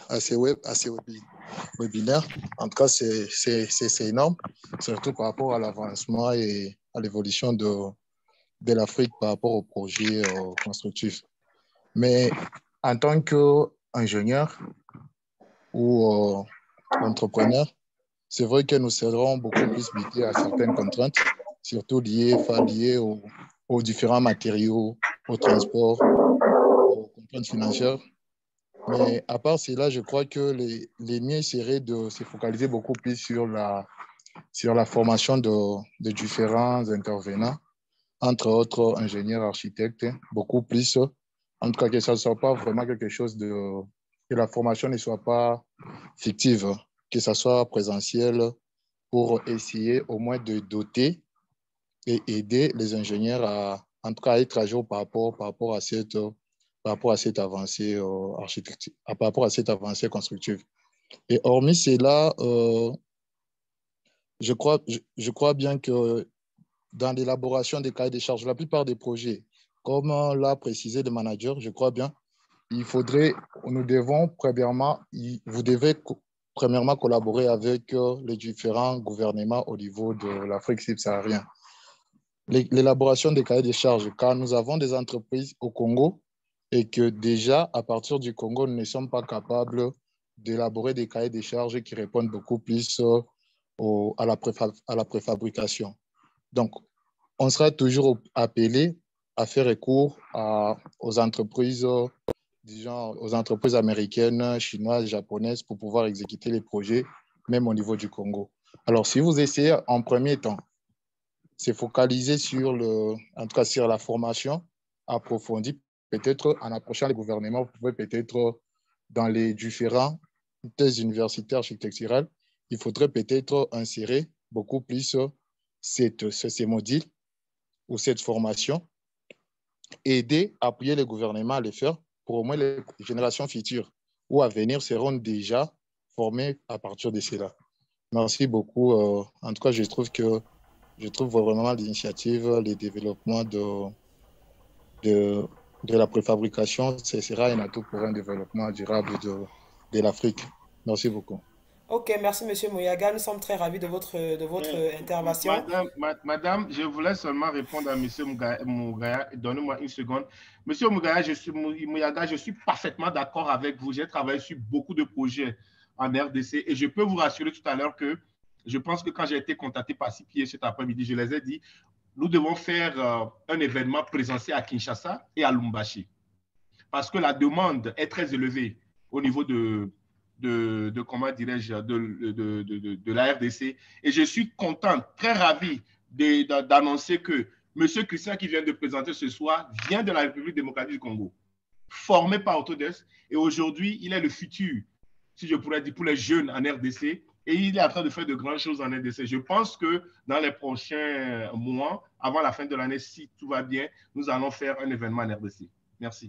webinaires, en tout cas, c'est énorme, surtout par rapport à l'avancement et à l'évolution de l'Afrique par rapport aux projets constructifs. Mais en tant qu'ingénieur ou entrepreneur, c'est vrai que nous serons beaucoup plus limités à certaines contraintes, surtout liées aux différents matériaux, au transport, aux contraintes financières. Mais à part cela, je crois que les mieux serait de se focaliser beaucoup plus sur la formation de différents intervenants, entre autres ingénieurs, architectes, beaucoup plus. En tout cas, que ça ne soit pas vraiment quelque chose que la formation ne soit pas fictive, que ça soit présentiel pour essayer au moins de doter et aider les ingénieurs à, en tout cas, à être à jour par rapport à cette avancée architecture, par rapport à cette avancée constructive. Et hormis cela, je crois bien que dans l'élaboration des cahiers des charges, la plupart des projets, comme l'a précisé le manager, je crois bien, nous devons premièrement, vous devez premièrement collaborer avec les différents gouvernements au niveau de l'Afrique subsaharienne. L'élaboration des cahiers des charges, car nous avons des entreprises au Congo et que déjà, à partir du Congo, nous ne sommes pas capables d'élaborer des cahiers des charges qui répondent beaucoup plus à la préfabrication. Donc, on sera toujours appelé à faire recours aux entreprises, disons, aux entreprises américaines, chinoises, japonaises pour pouvoir exécuter les projets, même au niveau du Congo. Alors, si vous essayez en premier temps, c'est focaliser en tout cas sur la formation approfondie, peut-être en approchant les gouvernements, vous pouvez peut-être dans les différents thèses universitaires architecturales, il faudrait peut-être insérer beaucoup plus ces modules ou cette formation, aider, appuyer les gouvernements à les faire pour au moins les générations futures ou à venir seront déjà formées à partir de cela. Merci beaucoup. En tout cas, je trouve vraiment l'initiative, le développement de la préfabrication, ce sera un atout pour un développement durable de l'Afrique. Merci beaucoup. Ok, merci Monsieur Mouyaga. Nous sommes très ravis de votre intervention. Madame, je voulais seulement répondre à Monsieur Mougaya. Donnez-moi une seconde. Monsieur Mouyaga, je suis parfaitement d'accord avec vous. J'ai travaillé sur beaucoup de projets en RDC et je peux vous rassurer tout à l'heure que je pense que quand j'ai été contacté par CPA cet après-midi, je les ai dit, nous devons faire un événement présentiel à Kinshasa et à Lubumbashi parce que la demande est très élevée au niveau de comment dirais-je, de la RDC. Et je suis content, très ravi d'annoncer que M. Christian qui vient de présenter ce soir vient de la République démocratique du Congo, formé par Autodesk. Et aujourd'hui, il est le futur, si je pourrais dire, pour les jeunes en RDC. Et il est en train de faire de grandes choses en RDC. Je pense que dans les prochains mois, avant la fin de l'année, si tout va bien, nous allons faire un événement en RDC. Merci.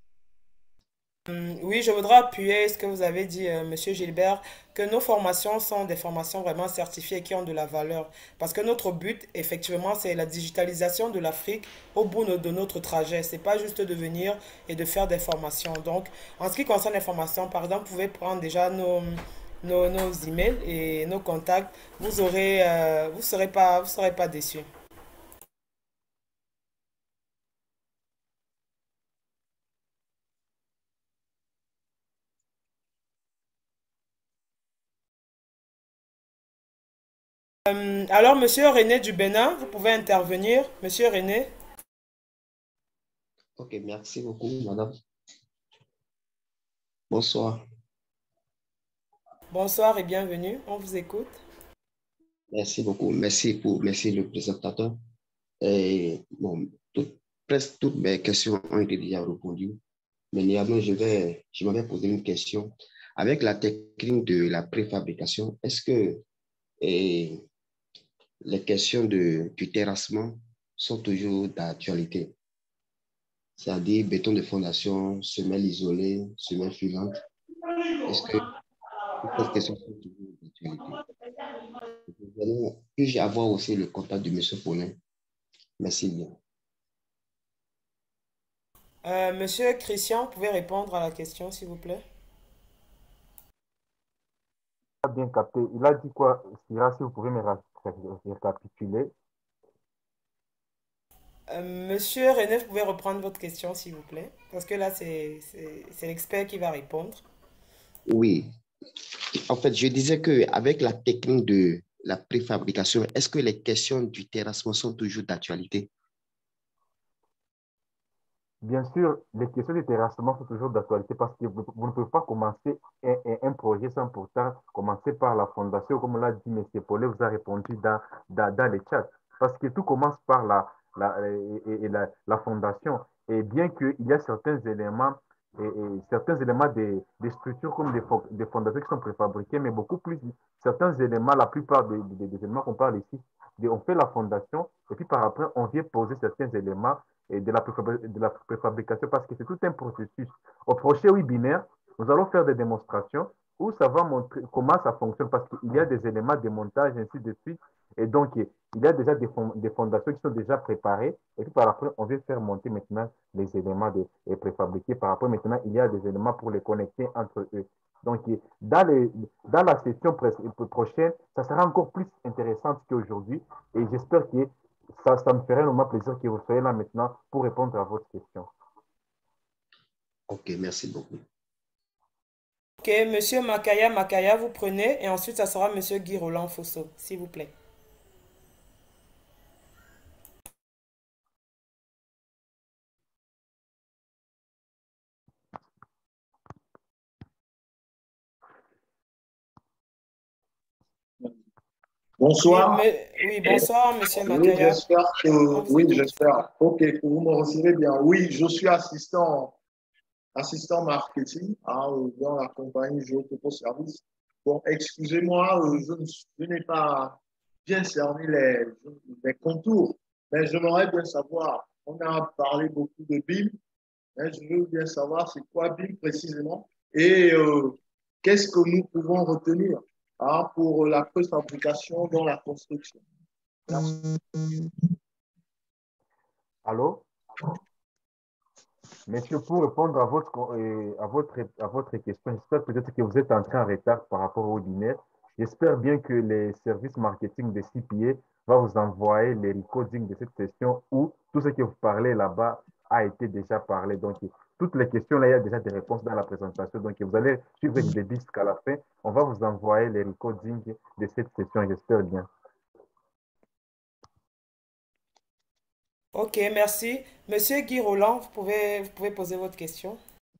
Oui, je voudrais appuyer ce que vous avez dit, Monsieur Gilbert, que nos formations sont des formations vraiment certifiées et qui ont de la valeur. Parce que notre but, effectivement, c'est la digitalisation de l'Afrique au bout de notre trajet. C'est pas juste de venir et de faire des formations. Donc, en ce qui concerne les formations, par exemple, vous pouvez prendre déjà nos emails et nos contacts. Vous serez pas déçus. Alors, Monsieur René du Bénin, vous pouvez intervenir. Monsieur René. Ok, merci beaucoup, madame. Bonsoir. Bonsoir et bienvenue. On vous écoute. Merci beaucoup. Merci le présentateur. Et, bon, presque toutes mes questions ont été déjà répondues. Mais néanmoins, je m'avais posé une question. Avec la technique de la préfabrication, est-ce que les questions du terrassement sont toujours d'actualité? C'est-à-dire béton de fondation, semelle isolée, semelle filante. Est-ce que ces questions sont toujours d'actualité? Puis-je avoir aussi le contact de M. Paulin? Merci bien. Monsieur Christian, vous pouvez répondre à la question, s'il vous plaît? Bien capté. Il a dit quoi, Syrah, si vous pouvez me récapituler? Monsieur René, vous pouvez reprendre votre question, s'il vous plaît? Parce que là, c'est l'expert qui va répondre. Oui. En fait, je disais qu'avec la technique de la préfabrication, est-ce que les questions du terrassement sont toujours d'actualité? Bien sûr, les questions du terrassement sont toujours d'actualité parce que vous ne pouvez pas commencer un projet sans pourtant commencer par la fondation, comme l'a dit M. Paulet, vous a répondu dans les chats. Parce que tout commence par la fondation. Et bien qu'il y a certains éléments des structures comme des fondations qui sont préfabriquées, mais beaucoup plus, certains éléments, la plupart des éléments qu'on parle ici, on fait la fondation et puis par après, on vient poser certains éléments et de la préfabrication parce que c'est tout un processus. Au prochain webinaire, nous allons faire des démonstrations où ça va montrer comment ça fonctionne parce qu'il y a des éléments de montage, ainsi de suite. Et donc, il y a déjà des fondations qui sont déjà préparées. Et puis par après, on vient faire monter maintenant les éléments préfabriqués. Par après, maintenant, il y a des éléments pour les connecter entre eux. Donc, dans la session prochaine, ça sera encore plus intéressant qu'aujourd'hui. Et j'espère que ça me ferait vraiment plaisir que vous soyez là maintenant pour répondre à votre question. Ok, merci beaucoup. Ok, Monsieur Makaya, vous prenez et ensuite ça sera Monsieur Guy Roland Fosso, s'il vous plaît. Bonsoir. Oui, bonsoir, Monsieur Oui, Makaya. j'espère que, oui, j'espère. Ok, que vous me recevez bien. Oui, je suis assistant marketing dans la compagnie Géotopo Service. Bon, excusez-moi, je n'ai pas bien cerné les contours, mais j'aimerais bien savoir, on a parlé beaucoup de BIM, mais je veux bien savoir c'est quoi BIM précisément et qu'est-ce que nous pouvons retenir pour la préfabrication dans la construction. Merci. Allô? Monsieur, pour répondre à votre question, j'espère peut-être que vous êtes entré en retard par rapport au dîner. J'espère bien que les services marketing de CPA va vous envoyer les recordings de cette session où tout ce que vous parlez là-bas a été déjà parlé. Donc, toutes les questions, là, il y a déjà des réponses dans la présentation. Donc, vous allez suivre avec des disques à la fin. On va vous envoyer les recordings de cette session, j'espère bien. Ok, merci. Monsieur Guy Roland, vous pouvez poser votre question.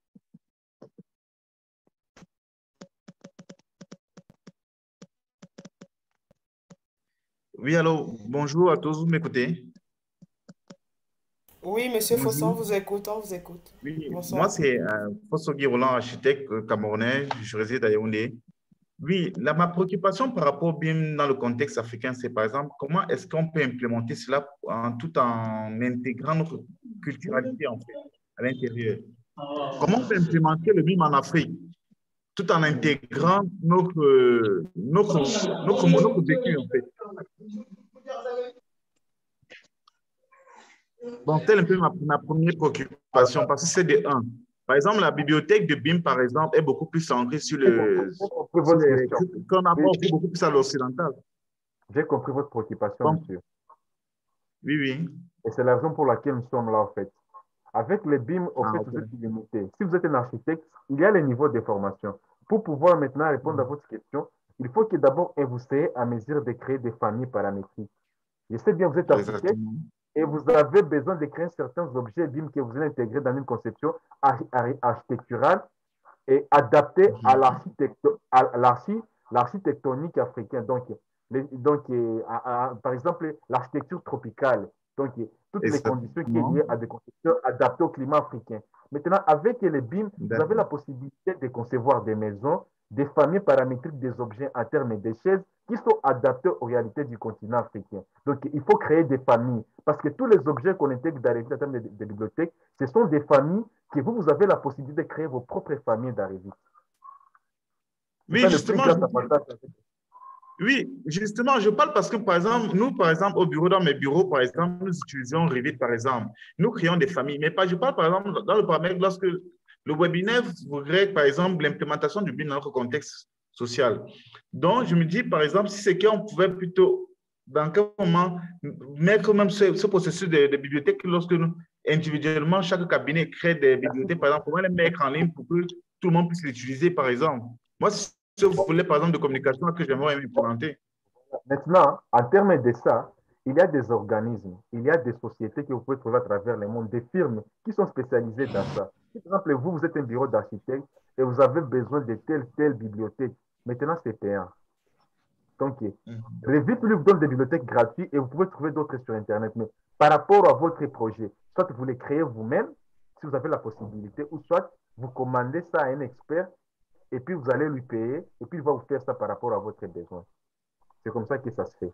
Oui, allô, bonjour à tous, vous m'écoutez? Oui, Monsieur Fosson, on Bonjour. vous écoute, on vous écoute. Oui, moi Bonsoir. c'est Fosso Guy Roland, architecte camerounais, je réside à Yaoundé. Oui, ma préoccupation par rapport au BIM dans le contexte africain, c'est par exemple comment est-ce qu'on peut implémenter cela tout en intégrant notre culturalité en fait à l'intérieur. Comment on peut implémenter le BIM en Afrique tout en intégrant notre vécu en fait. Donc, c'est un peu ma première préoccupation parce que c'est de un. Par exemple, la bibliothèque de BIM, par exemple, est beaucoup plus centrée sur qu'on apporte beaucoup plus à l'occidental. J'ai compris votre préoccupation, monsieur. Oui, oui. Et c'est la raison pour laquelle nous sommes là, en fait. Avec les BIM, au fait, vous êtes limité. Si vous êtes un architecte, il y a les niveaux de formation. Pour pouvoir maintenant répondre à votre question, il faut que d'abord vous soyez à mesure de créer des familles paramétriques. Je sais bien, vous êtes architecte. Exactement. Et vous avez besoin de créer certains objets BIM que vous allez intégrer dans une conception architecturale et adaptée à l'architectonique africaine. Par exemple, l'architecture tropicale. Donc, toutes les conditions qui sont liées à des conceptions adaptées au climat africain. Maintenant, avec les BIM, vous avez la possibilité de concevoir des maisons, des familles paramétriques des objets en termes d'échelle qui sont adaptés aux réalités du continent africain. Donc, il faut créer des familles. Parce que tous les objets qu'on intègre dans les bibliothèques, ce sont des familles que vous avez la possibilité de créer vos propres familles d'arrivée. Oui, justement, je parle parce que, par exemple, nous, par exemple, au bureau, dans mes bureaux, par exemple, nous utilisons Revit, par exemple. Nous créons des familles. Mais je parle, par exemple, dans le paramètre, lorsque le webinaire voudrait, par exemple, l'implémentation du BIM dans notre contexte social. Donc, je me dis, par exemple, si c'est qu'on pouvait plutôt, dans quel moment, mettre même ce processus de bibliothèque, lorsque nous, individuellement, chaque cabinet crée des bibliothèques, par exemple, comment les mettre en ligne pour que tout le monde puisse l'utiliser, par exemple. Moi, si vous voulez, par exemple, de communication que j'aimerais implémenter. Maintenant, en termes de ça, il y a des organismes, il y a des sociétés que vous pouvez trouver à travers le monde, des firmes qui sont spécialisées dans ça. Si, par exemple, vous êtes un bureau d'architecte et vous avez besoin de telle bibliothèque, maintenant c'est payant. Donc, Revit vous donne des bibliothèques gratuites et vous pouvez trouver d'autres sur Internet. Mais par rapport à votre projet, soit vous les créez vous-même, si vous avez la possibilité, ou soit vous commandez ça à un expert et puis vous allez lui payer et puis il va vous faire ça par rapport à votre besoin. C'est comme ça que ça se fait.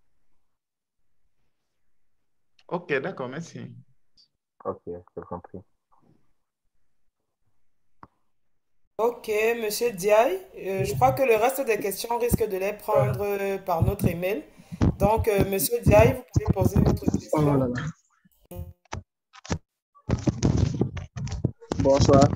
Ok, d'accord, merci. Ok, j'ai compris. Ok, Monsieur Diaye, je crois que le reste des questions risque de les prendre par notre email. Donc, Monsieur Diaye, vous pouvez poser votre Oh là question. là. Bonsoir,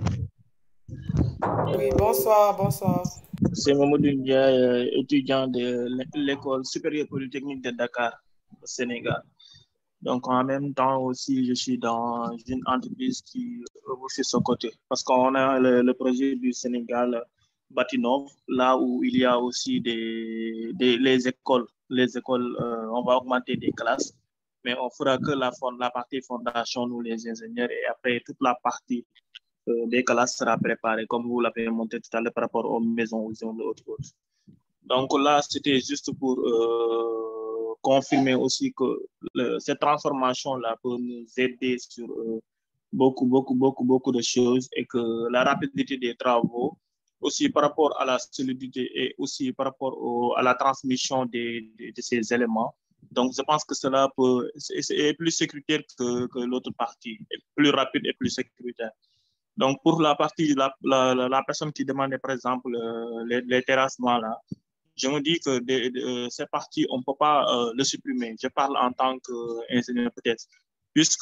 Oui, bonsoir, bonsoir. c'est Mamadou Ndiaye, étudiant de l'école supérieure polytechnique de Dakar, au Sénégal. Donc, en même temps aussi, je suis dans une entreprise qui œuvre sur ce côté. Parce qu'on a le projet du Sénégal Batinov, là où il y a aussi les écoles. Les écoles, on va augmenter des classes, mais on fera que la partie fondation, nous les ingénieurs, et après toute la partie des classes sera préparée, comme vous l'avez montré tout à l'heure par rapport aux maisons, aux zones, autres. Donc là, c'était juste pour confirmer aussi que cette transformation-là peut nous aider sur beaucoup de choses et que la rapidité des travaux, aussi par rapport à la solidité et aussi par rapport à la transmission de ces éléments. Donc, je pense que cela est plus sécuritaire que l'autre partie, est plus rapide et plus sécuritaire. Donc, pour la partie, la personne qui demandait, par exemple, les terrassements, là, je me dis que ces parties, on ne peut pas le supprimer. Je parle en tant qu'ingénieur peut-être, puisque,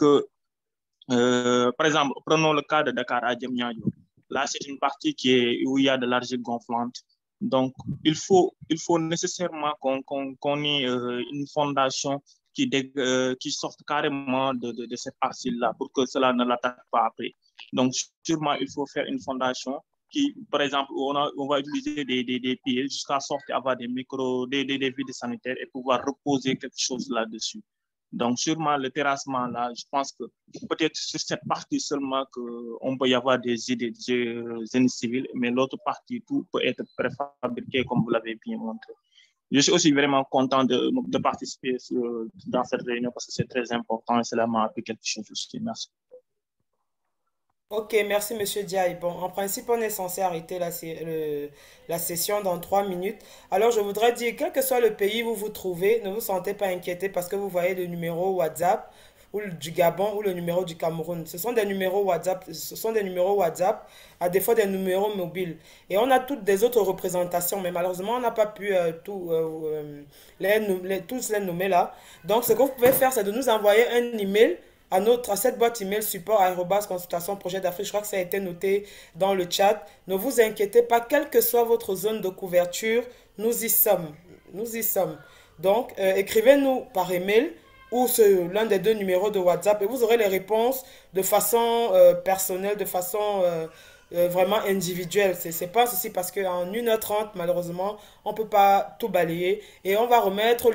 par exemple, prenons le cas de Dakar à Diamniadio. Là, c'est une partie où il y a de l'argile gonflante. Donc, il faut nécessairement qu'on ait une fondation qui sorte carrément de cette partie-là pour que cela ne l'attaque pas après. Donc, sûrement, il faut faire une fondation qui, par exemple, on va utiliser des pieds jusqu'à sortir avoir des vides sanitaires et pouvoir reposer quelque chose là-dessus. Donc, sûrement, le terrassement, là, je pense que peut-être sur cette partie seulement qu'on peut y avoir des idées de génie civil, mais l'autre partie, tout peut être préfabriqué comme vous l'avez bien montré. Je suis aussi vraiment content de participer dans cette réunion parce que c'est très important et cela m'a appris quelque chose aussi. Merci. Ok, merci Monsieur Diaye. Bon, en principe, on est censé arrêter la session dans 3 minutes. Alors, je voudrais dire, quel que soit le pays où vous vous trouvez, ne vous sentez pas inquiété parce que vous voyez le numéro WhatsApp ou du Gabon ou le numéro du Cameroun. Ce sont des numéros WhatsApp, à défaut des numéros mobiles. Et on a toutes des autres représentations, mais malheureusement, on n'a pas pu tous les nommer là. Donc, ce que vous pouvez faire, c'est de nous envoyer un email à cette boîte email support consultation projet d'Afrique. Je crois que ça a été noté dans le chat. Ne vous inquiétez pas, quelle que soit votre zone de couverture, nous y sommes. Nous y sommes. Donc, écrivez-nous par email ou sur l'un des deux numéros de WhatsApp et vous aurez les réponses de façon personnelle, de façon vraiment individuelle. C'est pas ceci parce qu'en 1h30, malheureusement, on ne peut pas tout balayer. Et on va remettre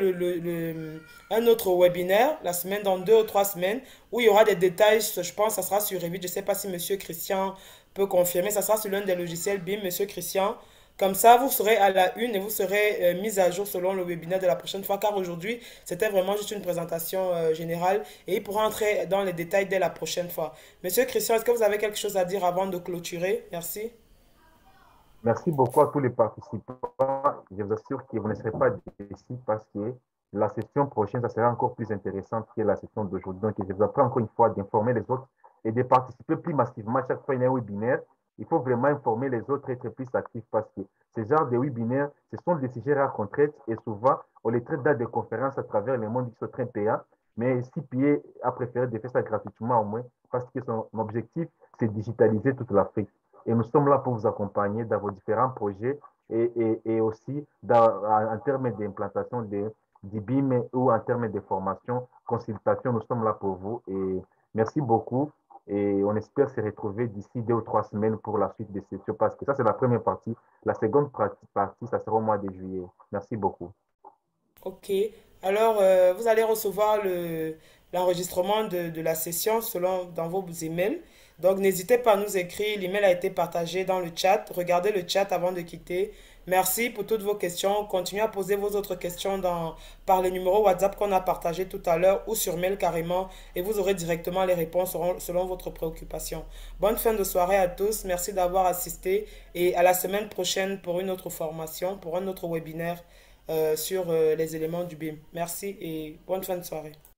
un autre webinaire la semaine, dans 2 ou 3 semaines, où il y aura des détails. Je pense que ça sera sur Revit. Je ne sais pas si Monsieur Christian peut confirmer. Ça sera sur l'un des logiciels BIM, Monsieur Christian. Comme ça, vous serez à la une et vous serez mis à jour selon le webinaire de la prochaine fois, car aujourd'hui, c'était vraiment juste une présentation générale et il pourra entrer dans les détails dès la prochaine fois. Monsieur Christian, est-ce que vous avez quelque chose à dire avant de clôturer? Merci. Merci beaucoup à tous les participants. Je vous assure que vous ne serez pas déçus parce que la session prochaine, ça sera encore plus intéressante que la session d'aujourd'hui. Donc, je vous apprends encore une fois d'informer les autres et de participer plus massivement à chaque fois il y a un webinaire. Il faut vraiment informer les autres, être plus actifs parce que ce genre de webinaires, ce sont des sujets rares qu'on traite et souvent, on les traite dans des conférences à travers le monde qui sont très payants. Mais CPA a préféré de faire ça gratuitement au moins parce que son objectif, c'est de digitaliser toute l'Afrique. Et nous sommes là pour vous accompagner dans vos différents projets et aussi en termes d'implantation du BIM ou en termes de formation, consultation, nous sommes là pour vous. Et merci beaucoup. Et on espère se retrouver d'ici 2 ou 3 semaines pour la suite des sessions parce que ça, c'est la première partie. La seconde partie, ça sera au mois de juillet. Merci beaucoup. Ok. Alors, vous allez recevoir l'enregistrement de la session dans vos emails. Donc, n'hésitez pas à nous écrire. L'email a été partagé dans le chat. Regardez le chat avant de quitter. Merci pour toutes vos questions. Continuez à poser vos autres questions par le numéro WhatsApp qu'on a partagé tout à l'heure ou sur mail carrément et vous aurez directement les réponses selon votre préoccupation. Bonne fin de soirée à tous. Merci d'avoir assisté et à la semaine prochaine pour une autre formation, pour un autre webinaire sur les éléments du BIM. Merci et bonne fin de soirée.